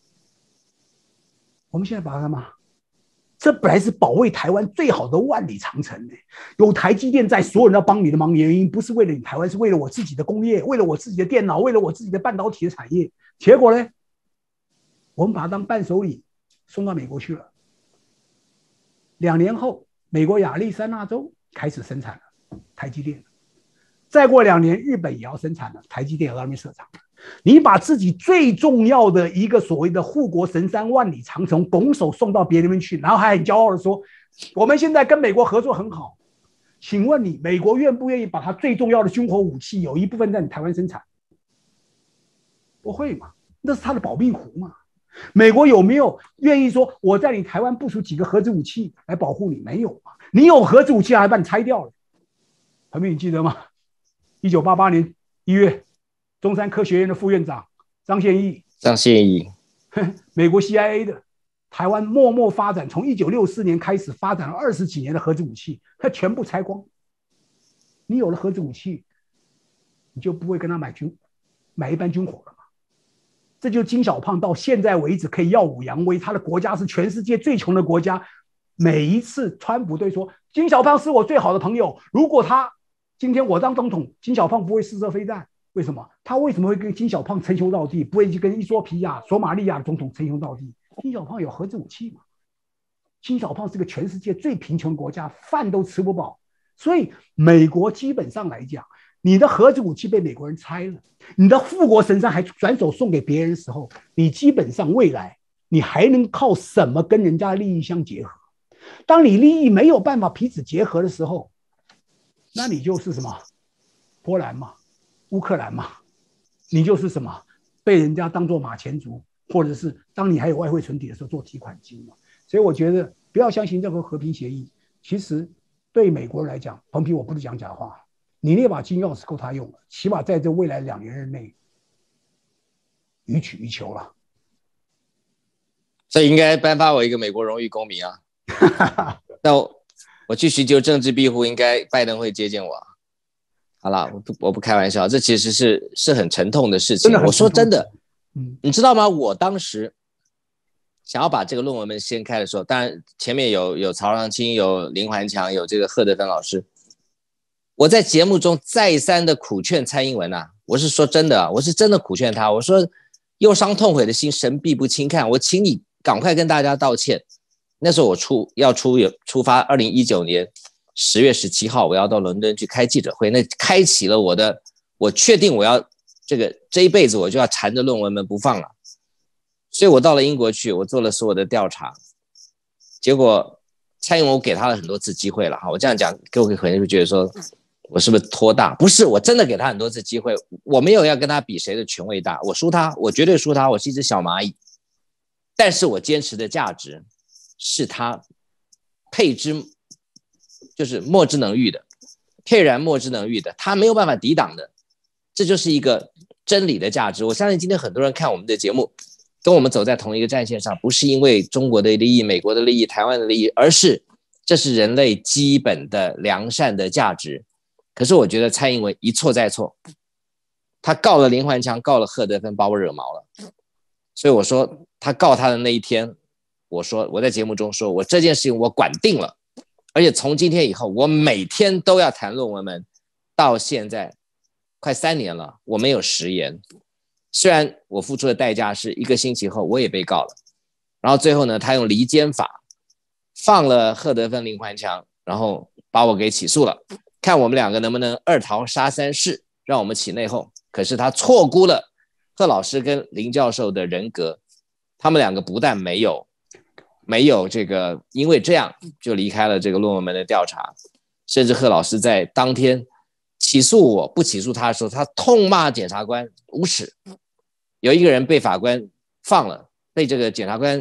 我们现在把它干嘛？这本来是保卫台湾最好的万里长城呢。有台积电在，所有人要帮你的忙，原因不是为了你台湾，是为了我自己的工业，为了我自己的电脑，为了我自己的半导体的产业。结果呢，我们把它当伴手礼送到美国去了。两年后，美国亚利桑那州开始生产了台积电。再过两年，日本也要生产了，台积电也要在那边设厂。你把自己最重要的一个所谓的护国神山万里长城拱手送到别人那边去，然后还很骄傲的说，我们现在跟美国合作很好。请问你，美国愿不愿意把它最重要的军火武器有一部分在你台湾生产？不会嘛，那是他的保命壶嘛。美国有没有愿意说我在你台湾部署几个核子武器来保护你？没有嘛。你有核子武器还把你拆掉了。彭明你记得吗？一九八八年一月，中山科学院的副院长张宪义， 张宪义， 美国 C I A 的，台湾默默发展，从一九六四年开始发展了二十几年的核子武器，他全部拆光。你有了核子武器，你就不会跟他买军买一般军火了嘛？这就金小胖到现在为止可以耀武扬威，他的国家是全世界最穷的国家。每一次川普对说金小胖是我最好的朋友，如果他今天我当总统，金小胖不会试射飞弹，为什么？他为什么会跟金小胖称兄道弟，不会去跟伊索比亚、索马利亚总统称兄道弟？金小胖有核子武器嘛？金小胖是个全世界最贫穷的国家，饭都吃不饱，所以美国基本上来讲，你的核子武器被美国人拆了，你的护国神山还转手送给别人的时候，你基本上未来你还能靠什么跟人家利益相结合？当你利益没有办法彼此结合的时候，那你就是什么波兰嘛，乌克兰嘛，你就是什么被人家当作马前卒，或者是当你还有外汇存底的时候做提款机嘛。所以我觉得不要相信任何和平协议，其实对美国人来讲，彭皮我不是讲假话，你那把金钥匙够他用了，起码在这未来两年之内予取予求了。 所以应该颁发我一个美国荣誉公民啊。那 我, 我去寻求政治庇护，应该拜登会接见我。好了，我不我不开玩笑，这其实是是很沉痛的事情。我说真的，嗯，你知道吗？我当时想要把这个论文们掀开的时候，当然前面有有曹尚清，有林环强，有这个贺德芬老师。我在节目中再三的苦劝蔡英文啊，我是说真的，我是真的苦劝他，我说忧伤痛悔的心，神必不轻看，我请你赶快跟大家道歉。那时候我出要出出发，二零一九年十月十七号，我要到伦敦去开记者会，那开启了我的，我确定我要这个这一辈子我就要缠着论文们不放了。所以我到了英国去，我做了所有的调查，结果蔡英文我给他了很多次机会了哈，我这样讲各位可能会觉得说我是不是拖大？不是，我真的给他很多次机会，我没有要跟他比谁的权位大，我输他，我绝对输他，我是一只小蚂蚁，但是我坚持的价值是他配之，就是莫之能御的，沛然莫之能御的，他没有办法抵挡的，这就是一个真理的价值。我相信今天很多人看我们的节目，跟我们走在同一个战线上，不是因为中国的利益、美国的利益、台湾的利益，而是这是人类基本的良善的价值。可是我觉得蔡英文一错再错，他告了林环强，告了贺德芬，把我惹毛了。所以我说他告他的那一天，我说我在节目中说，我这件事情我管定了，而且从今天以后，我每天都要谈论文们，到现在快三年了，我没有食言。虽然我付出的代价是一个星期后我也被告了，然后最后呢，他用离间法放了贺德芬、林环强，然后把我给起诉了，看我们两个能不能二桃杀三士，让我们起内讧。可是他错估了贺老师跟林教授的人格，他们两个不但没有没有这个因为这样就离开了这个论文门的调查，甚至贺老师在当天起诉我不起诉他的时候，他痛骂检察官无耻。有一个人被法官放了，被这个检察官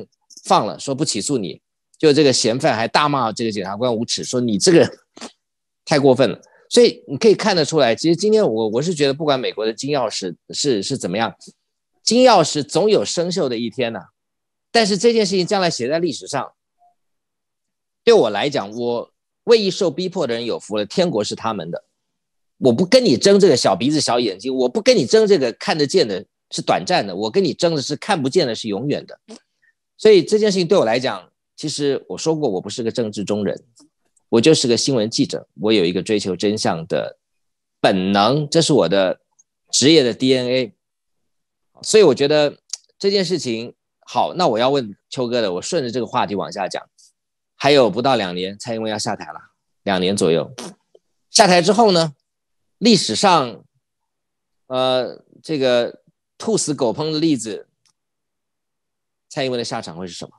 放了，说不起诉你，就这个嫌犯还大骂这个检察官无耻，说你这个太过分了。所以你可以看得出来，其实今天我我是觉得，不管美国的金钥匙是是怎么样，金钥匙总有生锈的一天呐、啊。但是这件事情将来写在历史上，对我来讲，我为义受逼迫的人有福了，天国是他们的。我不跟你争这个小鼻子小眼睛，我不跟你争这个看得见的是短暂的，我跟你争的是看不见的是永远的。所以这件事情对我来讲，其实我说过，我不是个政治中人。我就是个新闻记者，我有一个追求真相的本能，这是我的职业的 D N A。 所以我觉得这件事情好，那我要问邱哥的，我顺着这个话题往下讲。还有不到两年，蔡英文要下台了，两年左右。下台之后呢，历史上呃这个兔死狗烹的例子，蔡英文的下场会是什么？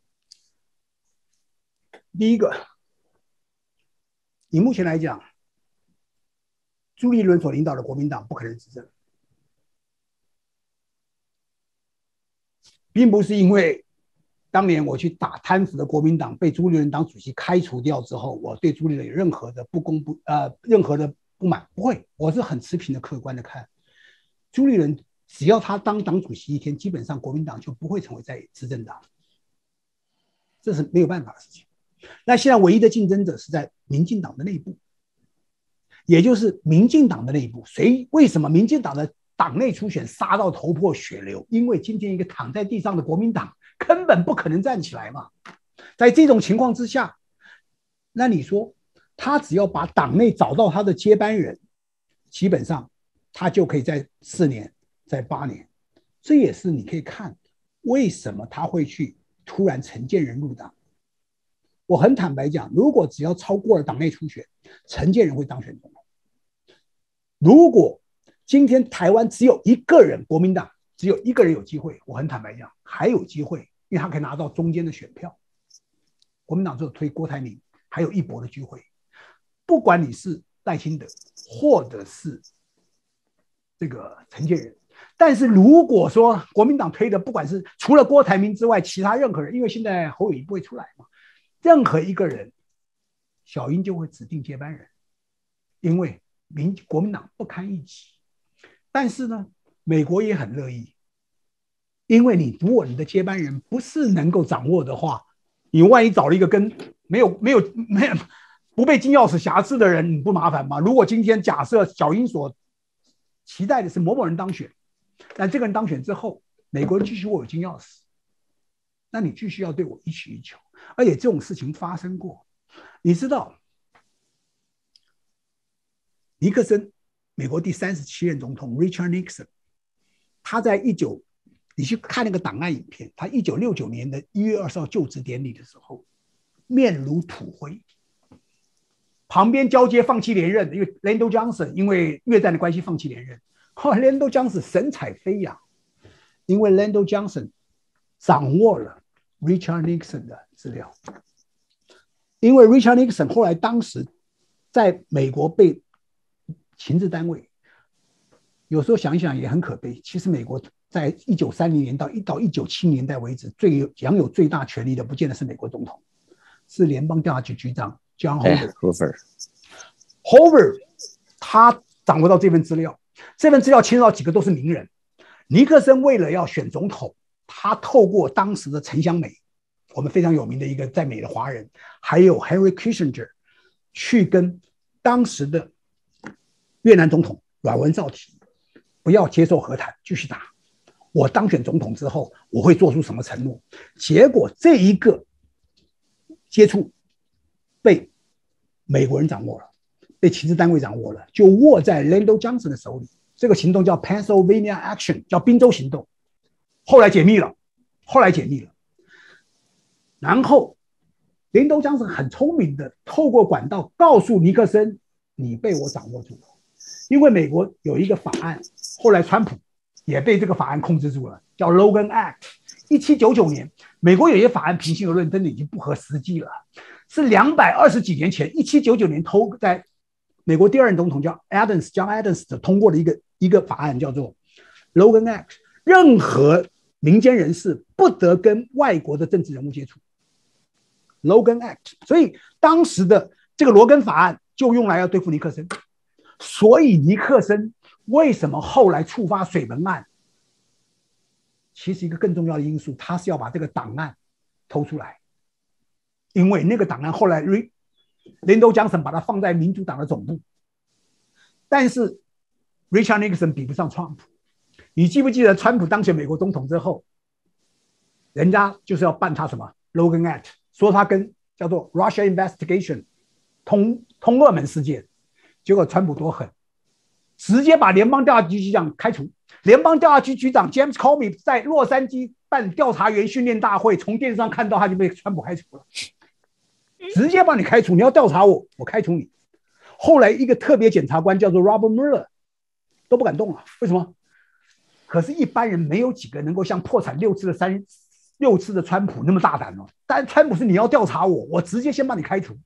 第一个，以目前来讲，朱立伦所领导的国民党不可能执政，并不是因为当年我去打贪腐的国民党被朱立伦当主席开除掉之后，我对朱立伦有任何的不公不呃任何的不满，不会，我是很持平的、客观的看，朱立伦只要他当党主席一天，基本上国民党就不会成为在执政党，这是没有办法的事情。那现在唯一的竞争者是在民进党的内部，也就是民进党的内部。谁为什么民进党的党内初选杀到头破血流？因为今天一个躺在地上的国民党根本不可能站起来嘛。在这种情况之下，那你说他只要把党内找到他的接班人，基本上他就可以在四年、在八年。这也是你可以看为什么他会去突然陈建仁入党。我很坦白讲，如果只要超过了党内初选，陈建仁会当选总统。如果今天台湾只有一个人，国民党只有一个人有机会，我很坦白讲还有机会，因为他可以拿到中间的选票。国民党只有推郭台铭，还有一搏的机会。不管你是赖清德或者是这个陈建仁，但是如果说国民党推的不管是除了郭台铭之外其他任何人，因为现在侯友宜不会出来嘛，任何一个人小英就会指定接班人，因为民国民党不堪一击。但是呢，美国也很乐意，因为你如果你的接班人不是能够掌握的话，你万一找了一个跟没有没有没有不被金钥匙瑕疵的人，你不麻烦吗？如果今天假设小英所期待的是某某人当选，但这个人当选之后，美国人继续握有金钥匙，那你继续要对我一取一求。而且这种事情发生过，你知道尼克森美国第三十七任总统 Richard Nixon， 他在一九你去看那个档案影片，他一九六九年的一月二十号就职典礼的时候，面如土灰，旁边交接放弃连任，因为 Lyndon Johnson 因为越战的关系放弃连任，后来 Lyndon Johnson 神采飞扬，因为 Lyndon Johnson 掌握了 Richard Nixon 的资料，因为 Richard Nixon 后来当时在美国被情治单位，有时候想一想也很可悲。其实美国在一九三零年到到一九七零年代为止，最有享有最大权力的，不见得是美国总统，是联邦调查局局长 John Hoover。Hoover 他掌握到这份资料，这份资料牵涉到几个都是名人。尼克森为了要选总统，他透过当时的陈香美，我们非常有名的一个在美的华人，还有 Henry Kissinger， 去跟当时的越南总统阮文绍提，不要接受和谈，继续打。我当选总统之后，我会做出什么承诺？结果这一个接触被美国人掌握了，被情治单位掌握了，就握在 Lyndon Johnson 的手里。这个行动叫 Pennsylvania Action， 叫宾州行动。后来解密了，后来解密了。然后 Lyndon Johnson 很聪明的透过管道告诉尼克森，你被我掌握住了。因为美国有一个法案，后来川普也被这个法案控制住了，叫 Logan Act。一七九九年，美国有些法案平心而论真的已经不合实际了，是两百二十几年前，一七九九年偷在美国第二任总统叫 Adams， John Adams 通过的一个一个法案叫做 Logan Act。任何民间人士不得跟外国的政治人物接触 ，Logan Act。所以当时的这个罗根法案就用来要对付尼克森。所以尼克森为什么后来触发水门案？其实一个更重要的因素，他是要把这个档案偷出来，因为那个档案后来林都江省把它放在民主党的总部，但是 Richard Nixon 比不上川普。你记不记得川普当选美国总统之后，人家就是要办他什么 Logan Act， 说他跟叫做 Russia Investigation 通通俄门事件。结果川普多狠，直接把联邦调查局局长开除。联邦调查局局长 James Comey 在洛杉矶办调查员训练大会，从电视上看到他就被川普开除了，直接把你开除。你要调查我，我开除你。后来一个特别检察官叫做 Robert Mueller 都不敢动了，为什么？可是，一般人没有几个能够像破产六次的三六次的川普那么大胆哦。但川普是你要调查我，我直接先把你开除。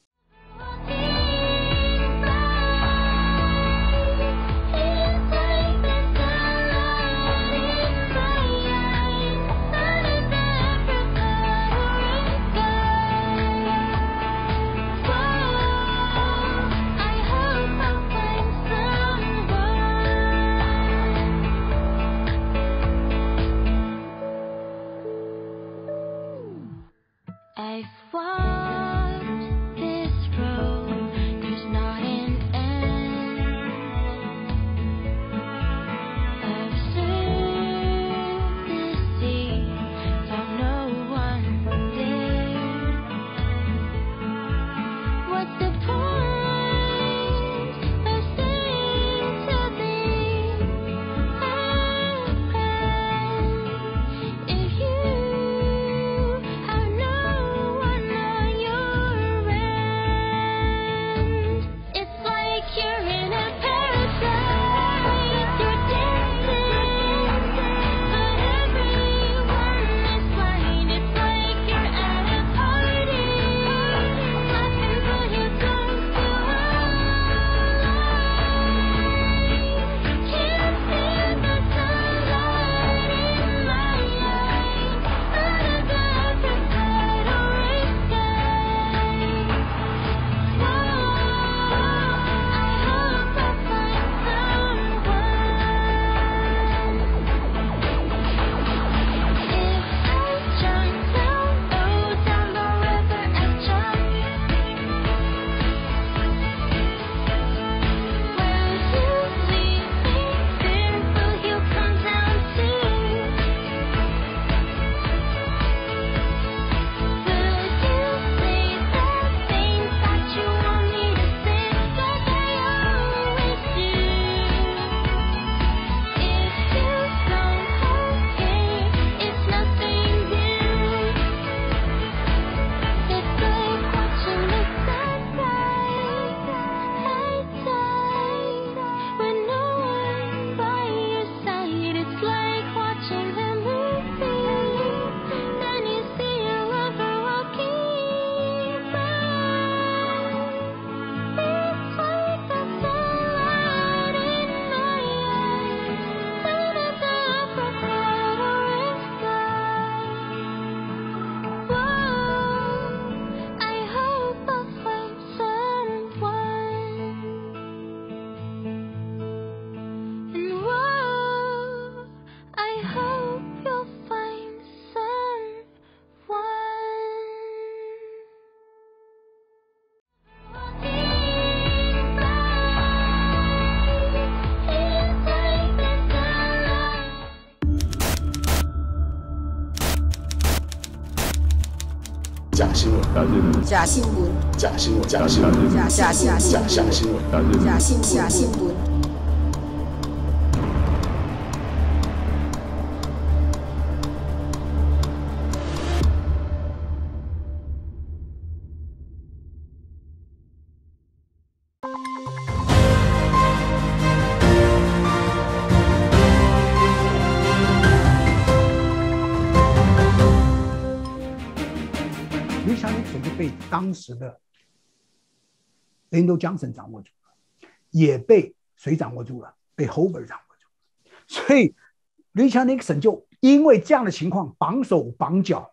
假新闻，假新闻，假新闻，假新闻，假假假假假新闻，假新假新闻。 被当时的林都江省掌握住了，也被谁掌握住了？被 Hoover 掌握住了。所以 Richard Nixon 就因为这样的情况绑手绑脚，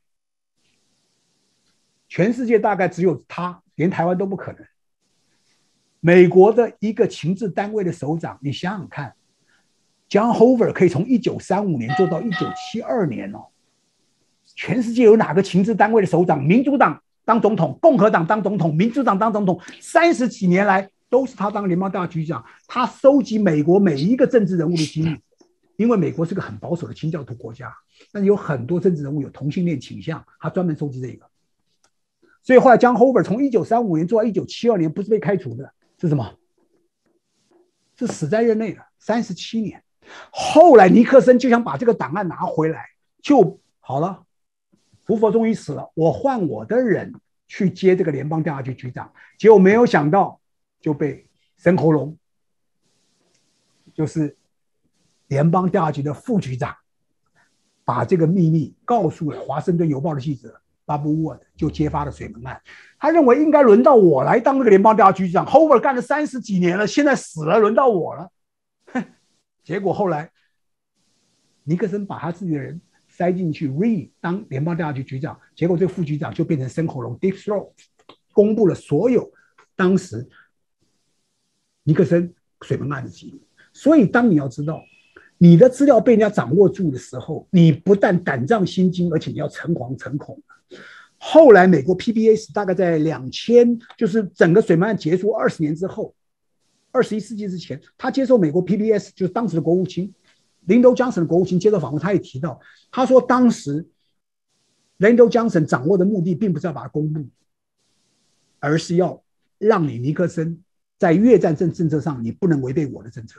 全世界大概只有他，连台湾都不可能。美国的一个情治单位的首长，你想想看 ，John Hoover 可以从一九三五年做到一九七二年哦。全世界有哪个情治单位的首长，民主党当总统，共和党当总统，民主党当总统，三十几年来都是他当联邦调查局长，他收集美国每一个政治人物的机密，因为美国是个很保守的清教徒国家，但是有很多政治人物有同性恋倾向，他专门收集这个。所以后来 John Hoover 从一九三五年做到一九七二年，不是被开除的，是什么？是死在任内了，三十七年。后来尼克森就想把这个档案拿回来，就好了。福佛终于死了，我换我的人去接这个联邦调查局局长，结果没有想到就被深喉咙，就是联邦调查局的副局长，把这个秘密告诉了华盛顿邮报的记者 Bob Woodward， 就揭发了水门案。他认为应该轮到我来当这个联邦调查局长 ，Hoover 干了三十几年了，现在死了，轮到我了。结果后来尼克森把他自己的人塞进去 Reed 当联邦调查局局长，结果这个副局长就变成深喉咙 Deep Throat， 公布了所有当时尼克森水门案的记录。所以当你要知道你的资料被人家掌握住的时候，你不但胆战心惊，而且你要诚惶诚恐。后来美国 P B S 大概在两千，就是整个水门案结束二十年之后，二十一世纪之前，他接受美国 P B S 就是当时的国务卿Lyndon Johnson 的国务卿接受访问，他也提到，他说当时 Lyndon Johnson 掌握的目的并不是要把它公布，而是要让你尼克森在越战政政策上你不能违背我的政策。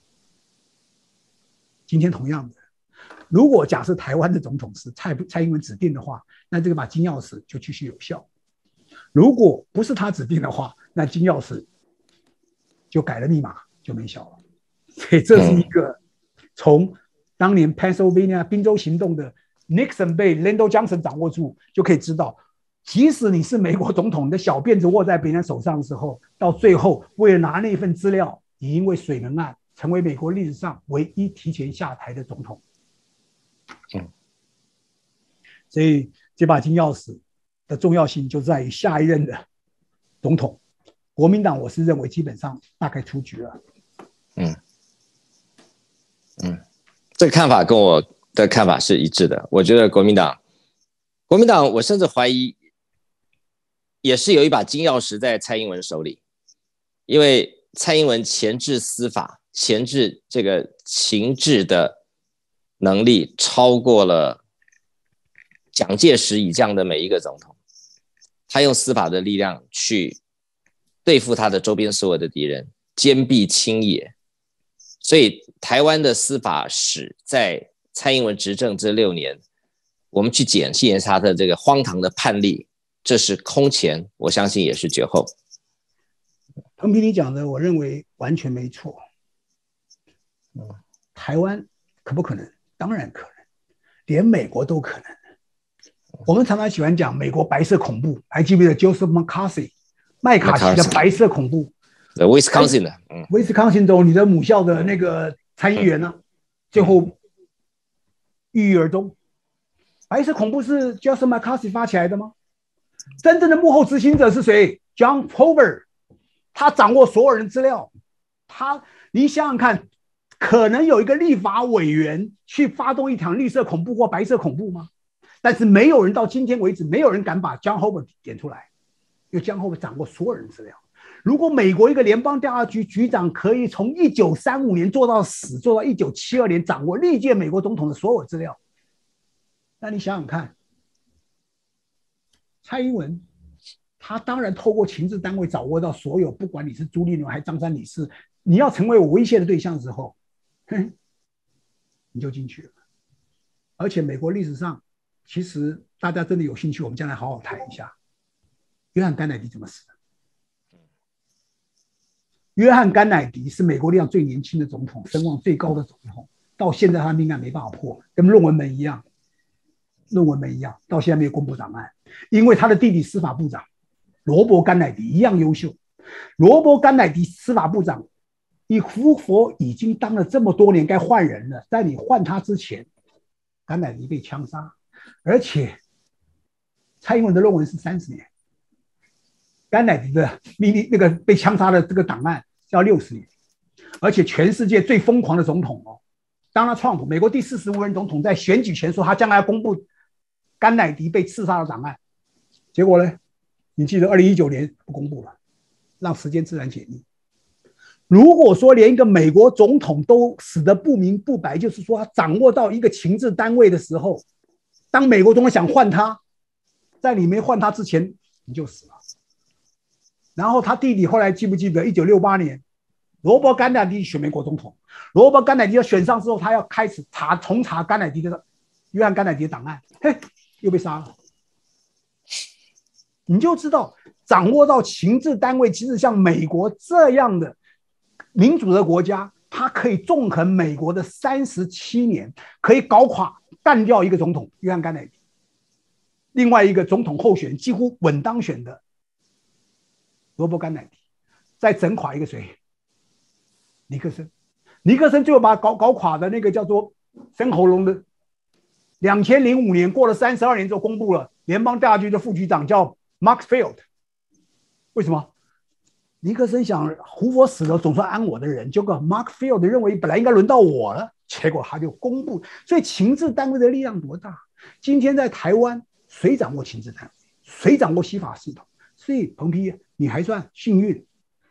今天同样的，如果假设台湾的总统是蔡蔡英文指定的话，那这个把金钥匙就继续有效；如果不是他指定的话，那金钥匙就改了密码就没效了。所以这是一个。从当年 Pennsylvania 宾州行动的 Nixon 被 Lyndon Johnson 掌握住，就可以知道，即使你是美国总统，你的小辫子握在别人手上的时候，到最后为了拿那份资料，你因为水门案成为美国历史上唯一提前下台的总统。嗯，所以这把金钥匙的重要性就在于下一任的总统。国民党我是认为基本上大概出局了。 嗯。嗯，这个看法跟我的看法是一致的。我觉得国民党，国民党，我甚至怀疑，也是有一把金钥匙在蔡英文手里，因为蔡英文钳制司法、钳制这个情治的能力，超过了蒋介石以降的每一个总统。他用司法的力量去对付他的周边所有的敌人，坚壁清野。所以台湾的司法史在蔡英文执政这六年，我们去检验他的这个荒唐的判例，这是空前，我相信也是绝后。 彭平你讲的，我认为完全没错。台湾可不可能？当然可能，连美国都可能。我们常常喜欢讲美国白色恐怖，还记不记得 Joseph McCarthy 麦卡锡的白色恐怖？ 威斯康星的，嗯， 威斯康星州你的母校的那个参议员呢、啊，最后郁郁而终。白色恐怖是 Joseph McCarthy 发起来的吗？真正的幕后执行者是谁 ？John Hoover， 他掌握所有人资料。他，你想想看，可能有一个立法委员去发动一场绿色恐怖或白色恐怖吗？但是没有人到今天为止，没有人敢把 John Hoover 点出来，因为 John Hoover 掌握所有人资料。如果美国一个联邦调查局局长可以从一九三五年做到死，做到一九七二年，掌握历届美国总统的所有资料，那你想想看，蔡英文他当然透过情治单位掌握到所有，不管你是朱立伦还是张三李四，你要成为我威胁的对象之后，哼，你就进去了。而且美国历史上，其实大家真的有兴趣，我们将来好好谈一下，约翰甘乃迪怎么死的。约翰甘乃迪是美国历史上最年轻的总统，声望最高的总统，到现在他的命案没办法破，跟论文门一样，论文门一样，到现在没有公布档案，因为他的弟弟司法部长罗伯甘乃迪一样优秀。罗伯甘乃迪司法部长，你胡佛已经当了这么多年，该换人了，在你换他之前， 甘乃迪被枪杀，而且蔡英文的论文是三十年，甘乃迪的秘密那个被枪杀的这个档案要六十年，而且全世界最疯狂的总统哦，当了川普，美国第四十五任总统在选举前说他将来要公布甘乃迪被刺杀的档案，结果呢，你记得二零一九年不公布了，让时间自然解密。如果说连一个美国总统都死得不明不白，就是说他掌握到一个情治单位的时候，当美国总统想换他，在你没换他之前你就死了。然后他弟弟后来记不记得一九六八年罗伯·甘乃迪选美国总统，罗伯·甘乃迪要选上之后，他要开始查重查甘乃迪的约翰·甘乃迪的档案，嘿，又被杀了。你就知道掌握到情治单位，其实像美国这样的民主的国家，它可以纵横美国的三十七年，可以搞垮干掉一个总统约翰·甘乃迪，另外一个总统候选人几乎稳当选的罗伯·甘乃迪，再整垮一个谁？尼克森。尼克森最后把他搞搞垮的那个叫做生喉咙的，两千零五年过了三十二年之后公布了，联邦调查局的副局长叫 Mark Field。为什么？尼克森想胡佛死了总算安我的人，结果 Mark Field 认为本来应该轮到我了，结果他就公布。所以情治单位的力量多大？今天在台湾，谁掌握情治单位？谁掌握司法系统？所以彭丕，你还算幸运，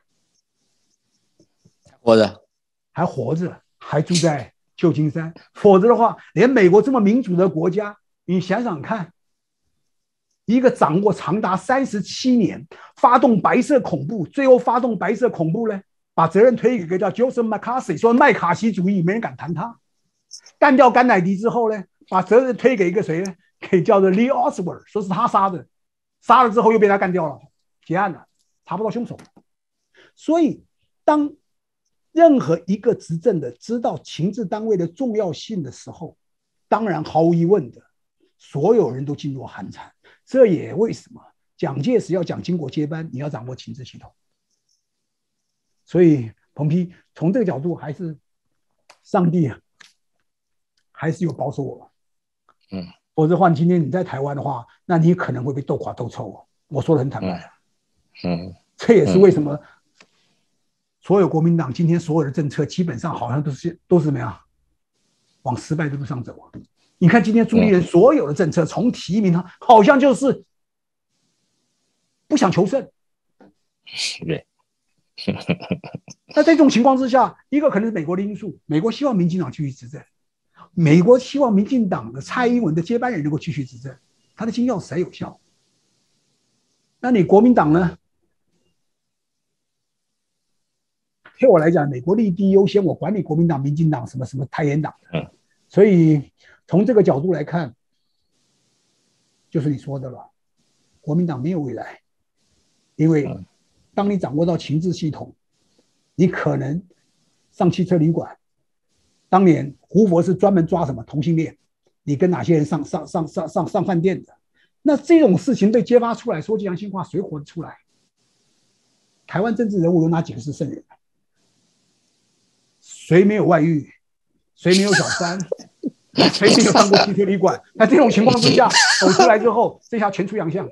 活着， 还活着，还住在旧金山。否则的话，连美国这么民主的国家，你想想看，一个掌握长达三十七年，发动白色恐怖，最后发动白色恐怖呢，把责任推给一个叫 Joseph McCarthy， 说麦卡锡主义，没人敢谈他。干掉甘乃迪之后呢，把责任推给一个谁呢？给叫做 Lee Oswald， 说是他杀的，杀了之后又被他干掉了，结案了，查不到凶手。所以，当任何一个执政的知道情治单位的重要性的时候，当然毫无疑问的，所有人都噤若寒蝉。这也为什么蒋介石要讲经国接班，你要掌握情治系统。所以彭丕从这个角度，还是上帝啊，还是有保守我。 嗯， 否则的话，今天你在台湾的话，那你可能会被斗垮斗臭。我说的很坦白。 嗯，嗯这也是为什么所有国民党今天所有的政策基本上好像都是都是怎么样，往失败的路上走啊。你看今天朱立伦所有的政策，从提名他好像就是不想求胜。 对。 那在这种情况之下，一个可能是美国的因素，美国希望民进党继续执政，美国希望民进党的蔡英文的接班人能够继续执政，他的金钥匙才有效。那你国民党呢？对我来讲，美国利益优先，我管理国民党、民进党什么什么太严党的。所以从这个角度来看，就是你说的了，国民党没有未来，因为当你掌握到情治系统，你可能上汽车旅馆，当年胡佛是专门抓什么同性恋，你跟哪些人上上上上上上饭店的，那这种事情被揭发出来，说句良心话，谁活得出来？台湾政治人物有哪几个是圣人？谁没有外遇？谁没有小三？谁没有上过汽车旅馆？那这种情况之下，走出来之后，这下全出洋相。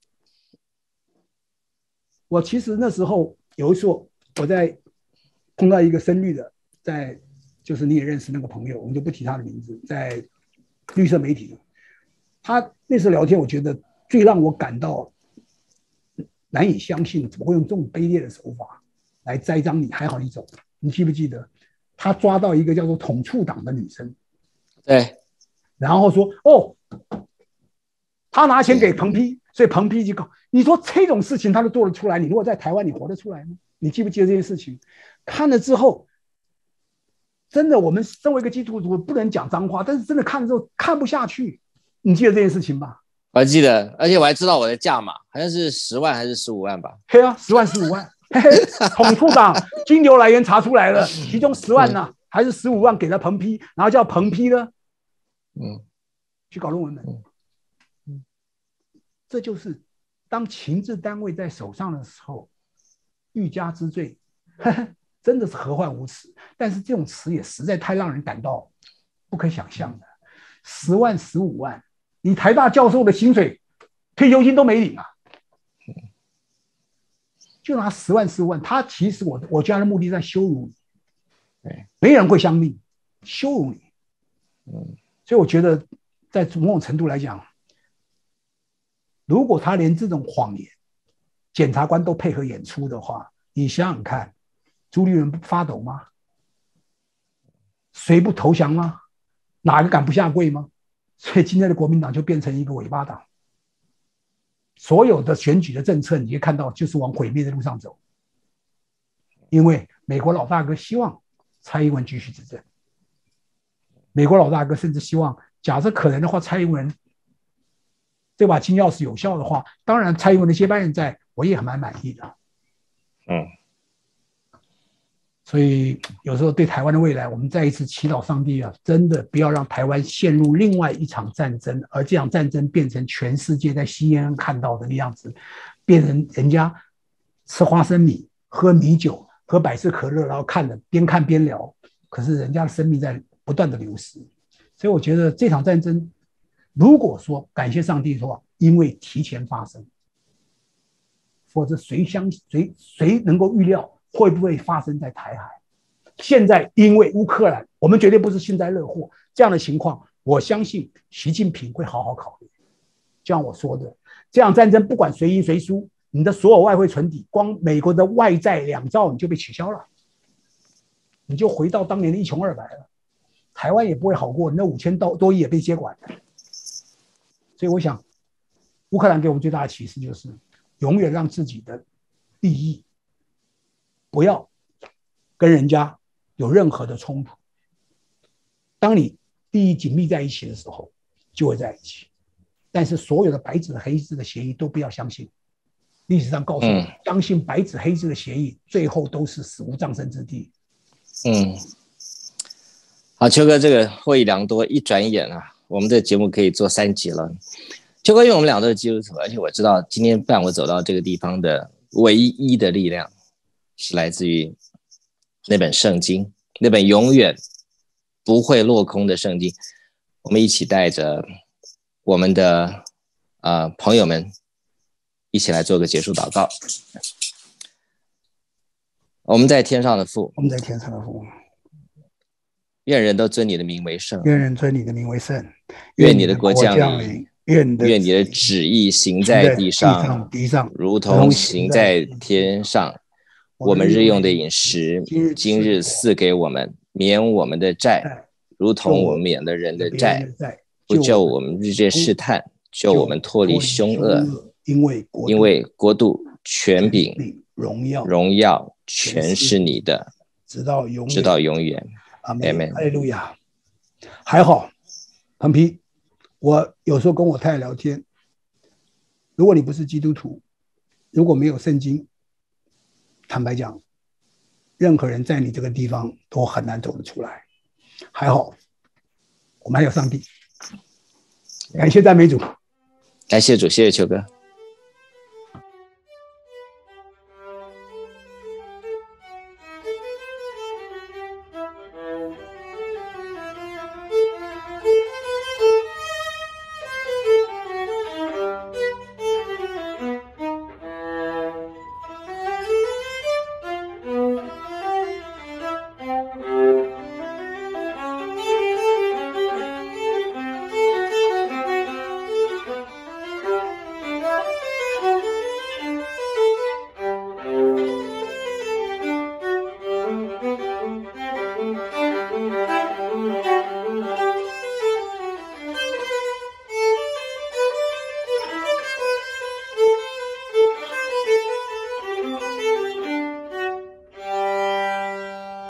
我其实那时候有一次，我在碰到一个深绿的，在就是你也认识那个朋友，我们就不提他的名字，在绿色媒体的，他那时候聊天，我觉得最让我感到难以相信，怎么会用这种卑劣的手法来栽赃你？还好你走了，你记不记得？他抓到一个叫做统促党的女生， 对， 然后说哦，他拿钱给彭丕，所以彭丕就搞。你说这种事情他都做得出来，你如果在台湾，你活得出来吗？你记不记得这件事情？看了之后，真的，我们身为一个基督徒，不能讲脏话，但是真的看了之后看不下去。你记得这件事情吧？ 我还记得，而且我还知道我的价码，好像是十万还是十五万吧？ 嘿啊，十万十五万。统促党金流来源查出来了，其中十万呢、啊、还是十五万给了彭丕，然后叫彭丕呢，嗯，去搞论文的。嗯，这就是当情治单位在手上的时候，欲加之罪，呵呵，真的是何患无辞。但是这种词也实在太让人感到不可想象的。 十万、十五万，你台大教授的薪水、退休金都没领啊，就拿十万、十五万，他其实我我觉得他的目的在羞辱你，没人会相信，羞辱你。所以我觉得，在某种程度来讲，如果他连这种谎言，检察官都配合演出的话，你想想看，朱立伦不发抖吗？谁不投降吗？哪个敢不下跪吗？所以今天的国民党就变成一个尾巴党，所有的选举的政策，你可以看到就是往毁灭的路上走。因为美国老大哥希望蔡英文继续执政，美国老大哥甚至希望，假设可能的话，蔡英文这把金钥匙有效的话，当然蔡英文的接班人在，我也蛮满意的。 嗯。 所以有时候对台湾的未来，我们再一次祈祷上帝啊，真的不要让台湾陷入另外一场战争，而这场战争变成全世界在 C N N 看到的那样子，变成人家吃花生米、喝米酒、喝百事可乐，然后看着边看边聊，可是人家的生命在不断的流失。所以我觉得这场战争，如果说感谢上帝的话，因为提前发生，否则谁相谁谁能够预料会不会发生在台海？现在因为乌克兰，我们绝对不是幸灾乐祸。这样的情况，我相信习近平会好好考虑。就像我说的，这场战争不管谁赢谁输，你的所有外汇存底，光美国的外债两兆你就被取消了，你就回到当年的一穷二白了。台湾也不会好过，那五千多亿也被接管了。所以我想，乌克兰给我们最大的启示就是，永远让自己的利益不要跟人家有任何的冲突。当你利益紧密在一起的时候，就会在一起。但是所有的白纸黑字的协议都不要相信。历史上告诉我们，嗯、相信白纸黑字的协议，最后都是死无葬身之地。 嗯，好，邱哥，这个获益良多，一转眼啊，我们的节目可以做三集了。邱哥，因为我们俩都是基督徒，而且我知道今天伴我走到这个地方的唯一的力量，是来自于那本圣经，那本永远不会落空的圣经。我们一起带着我们的呃朋友们一起来做个结束祷告。我们在天上的父， 我们在天上的父， 愿人都尊你的名为圣， 愿人尊你的名为圣， 愿你的国降临， 愿愿你的旨意行在地上， 地上如同行在天上。我们日用的饮食，今日赐给我们，免我们的债，如同我们免了人的债，不救我们日渐试探，救我们脱离凶恶。 因为因为国度、权柄、 荣耀、 荣耀全是你的， 直到永远。 直到永远。 阿们。哈利路亚。还好，彭皮，我有时候跟我太太聊天，如果你不是基督徒，如果没有圣经，坦白讲，任何人在你这个地方都很难走得出来。还好，我们还有上帝。感谢赞美主， 感谢主，谢谢邱哥。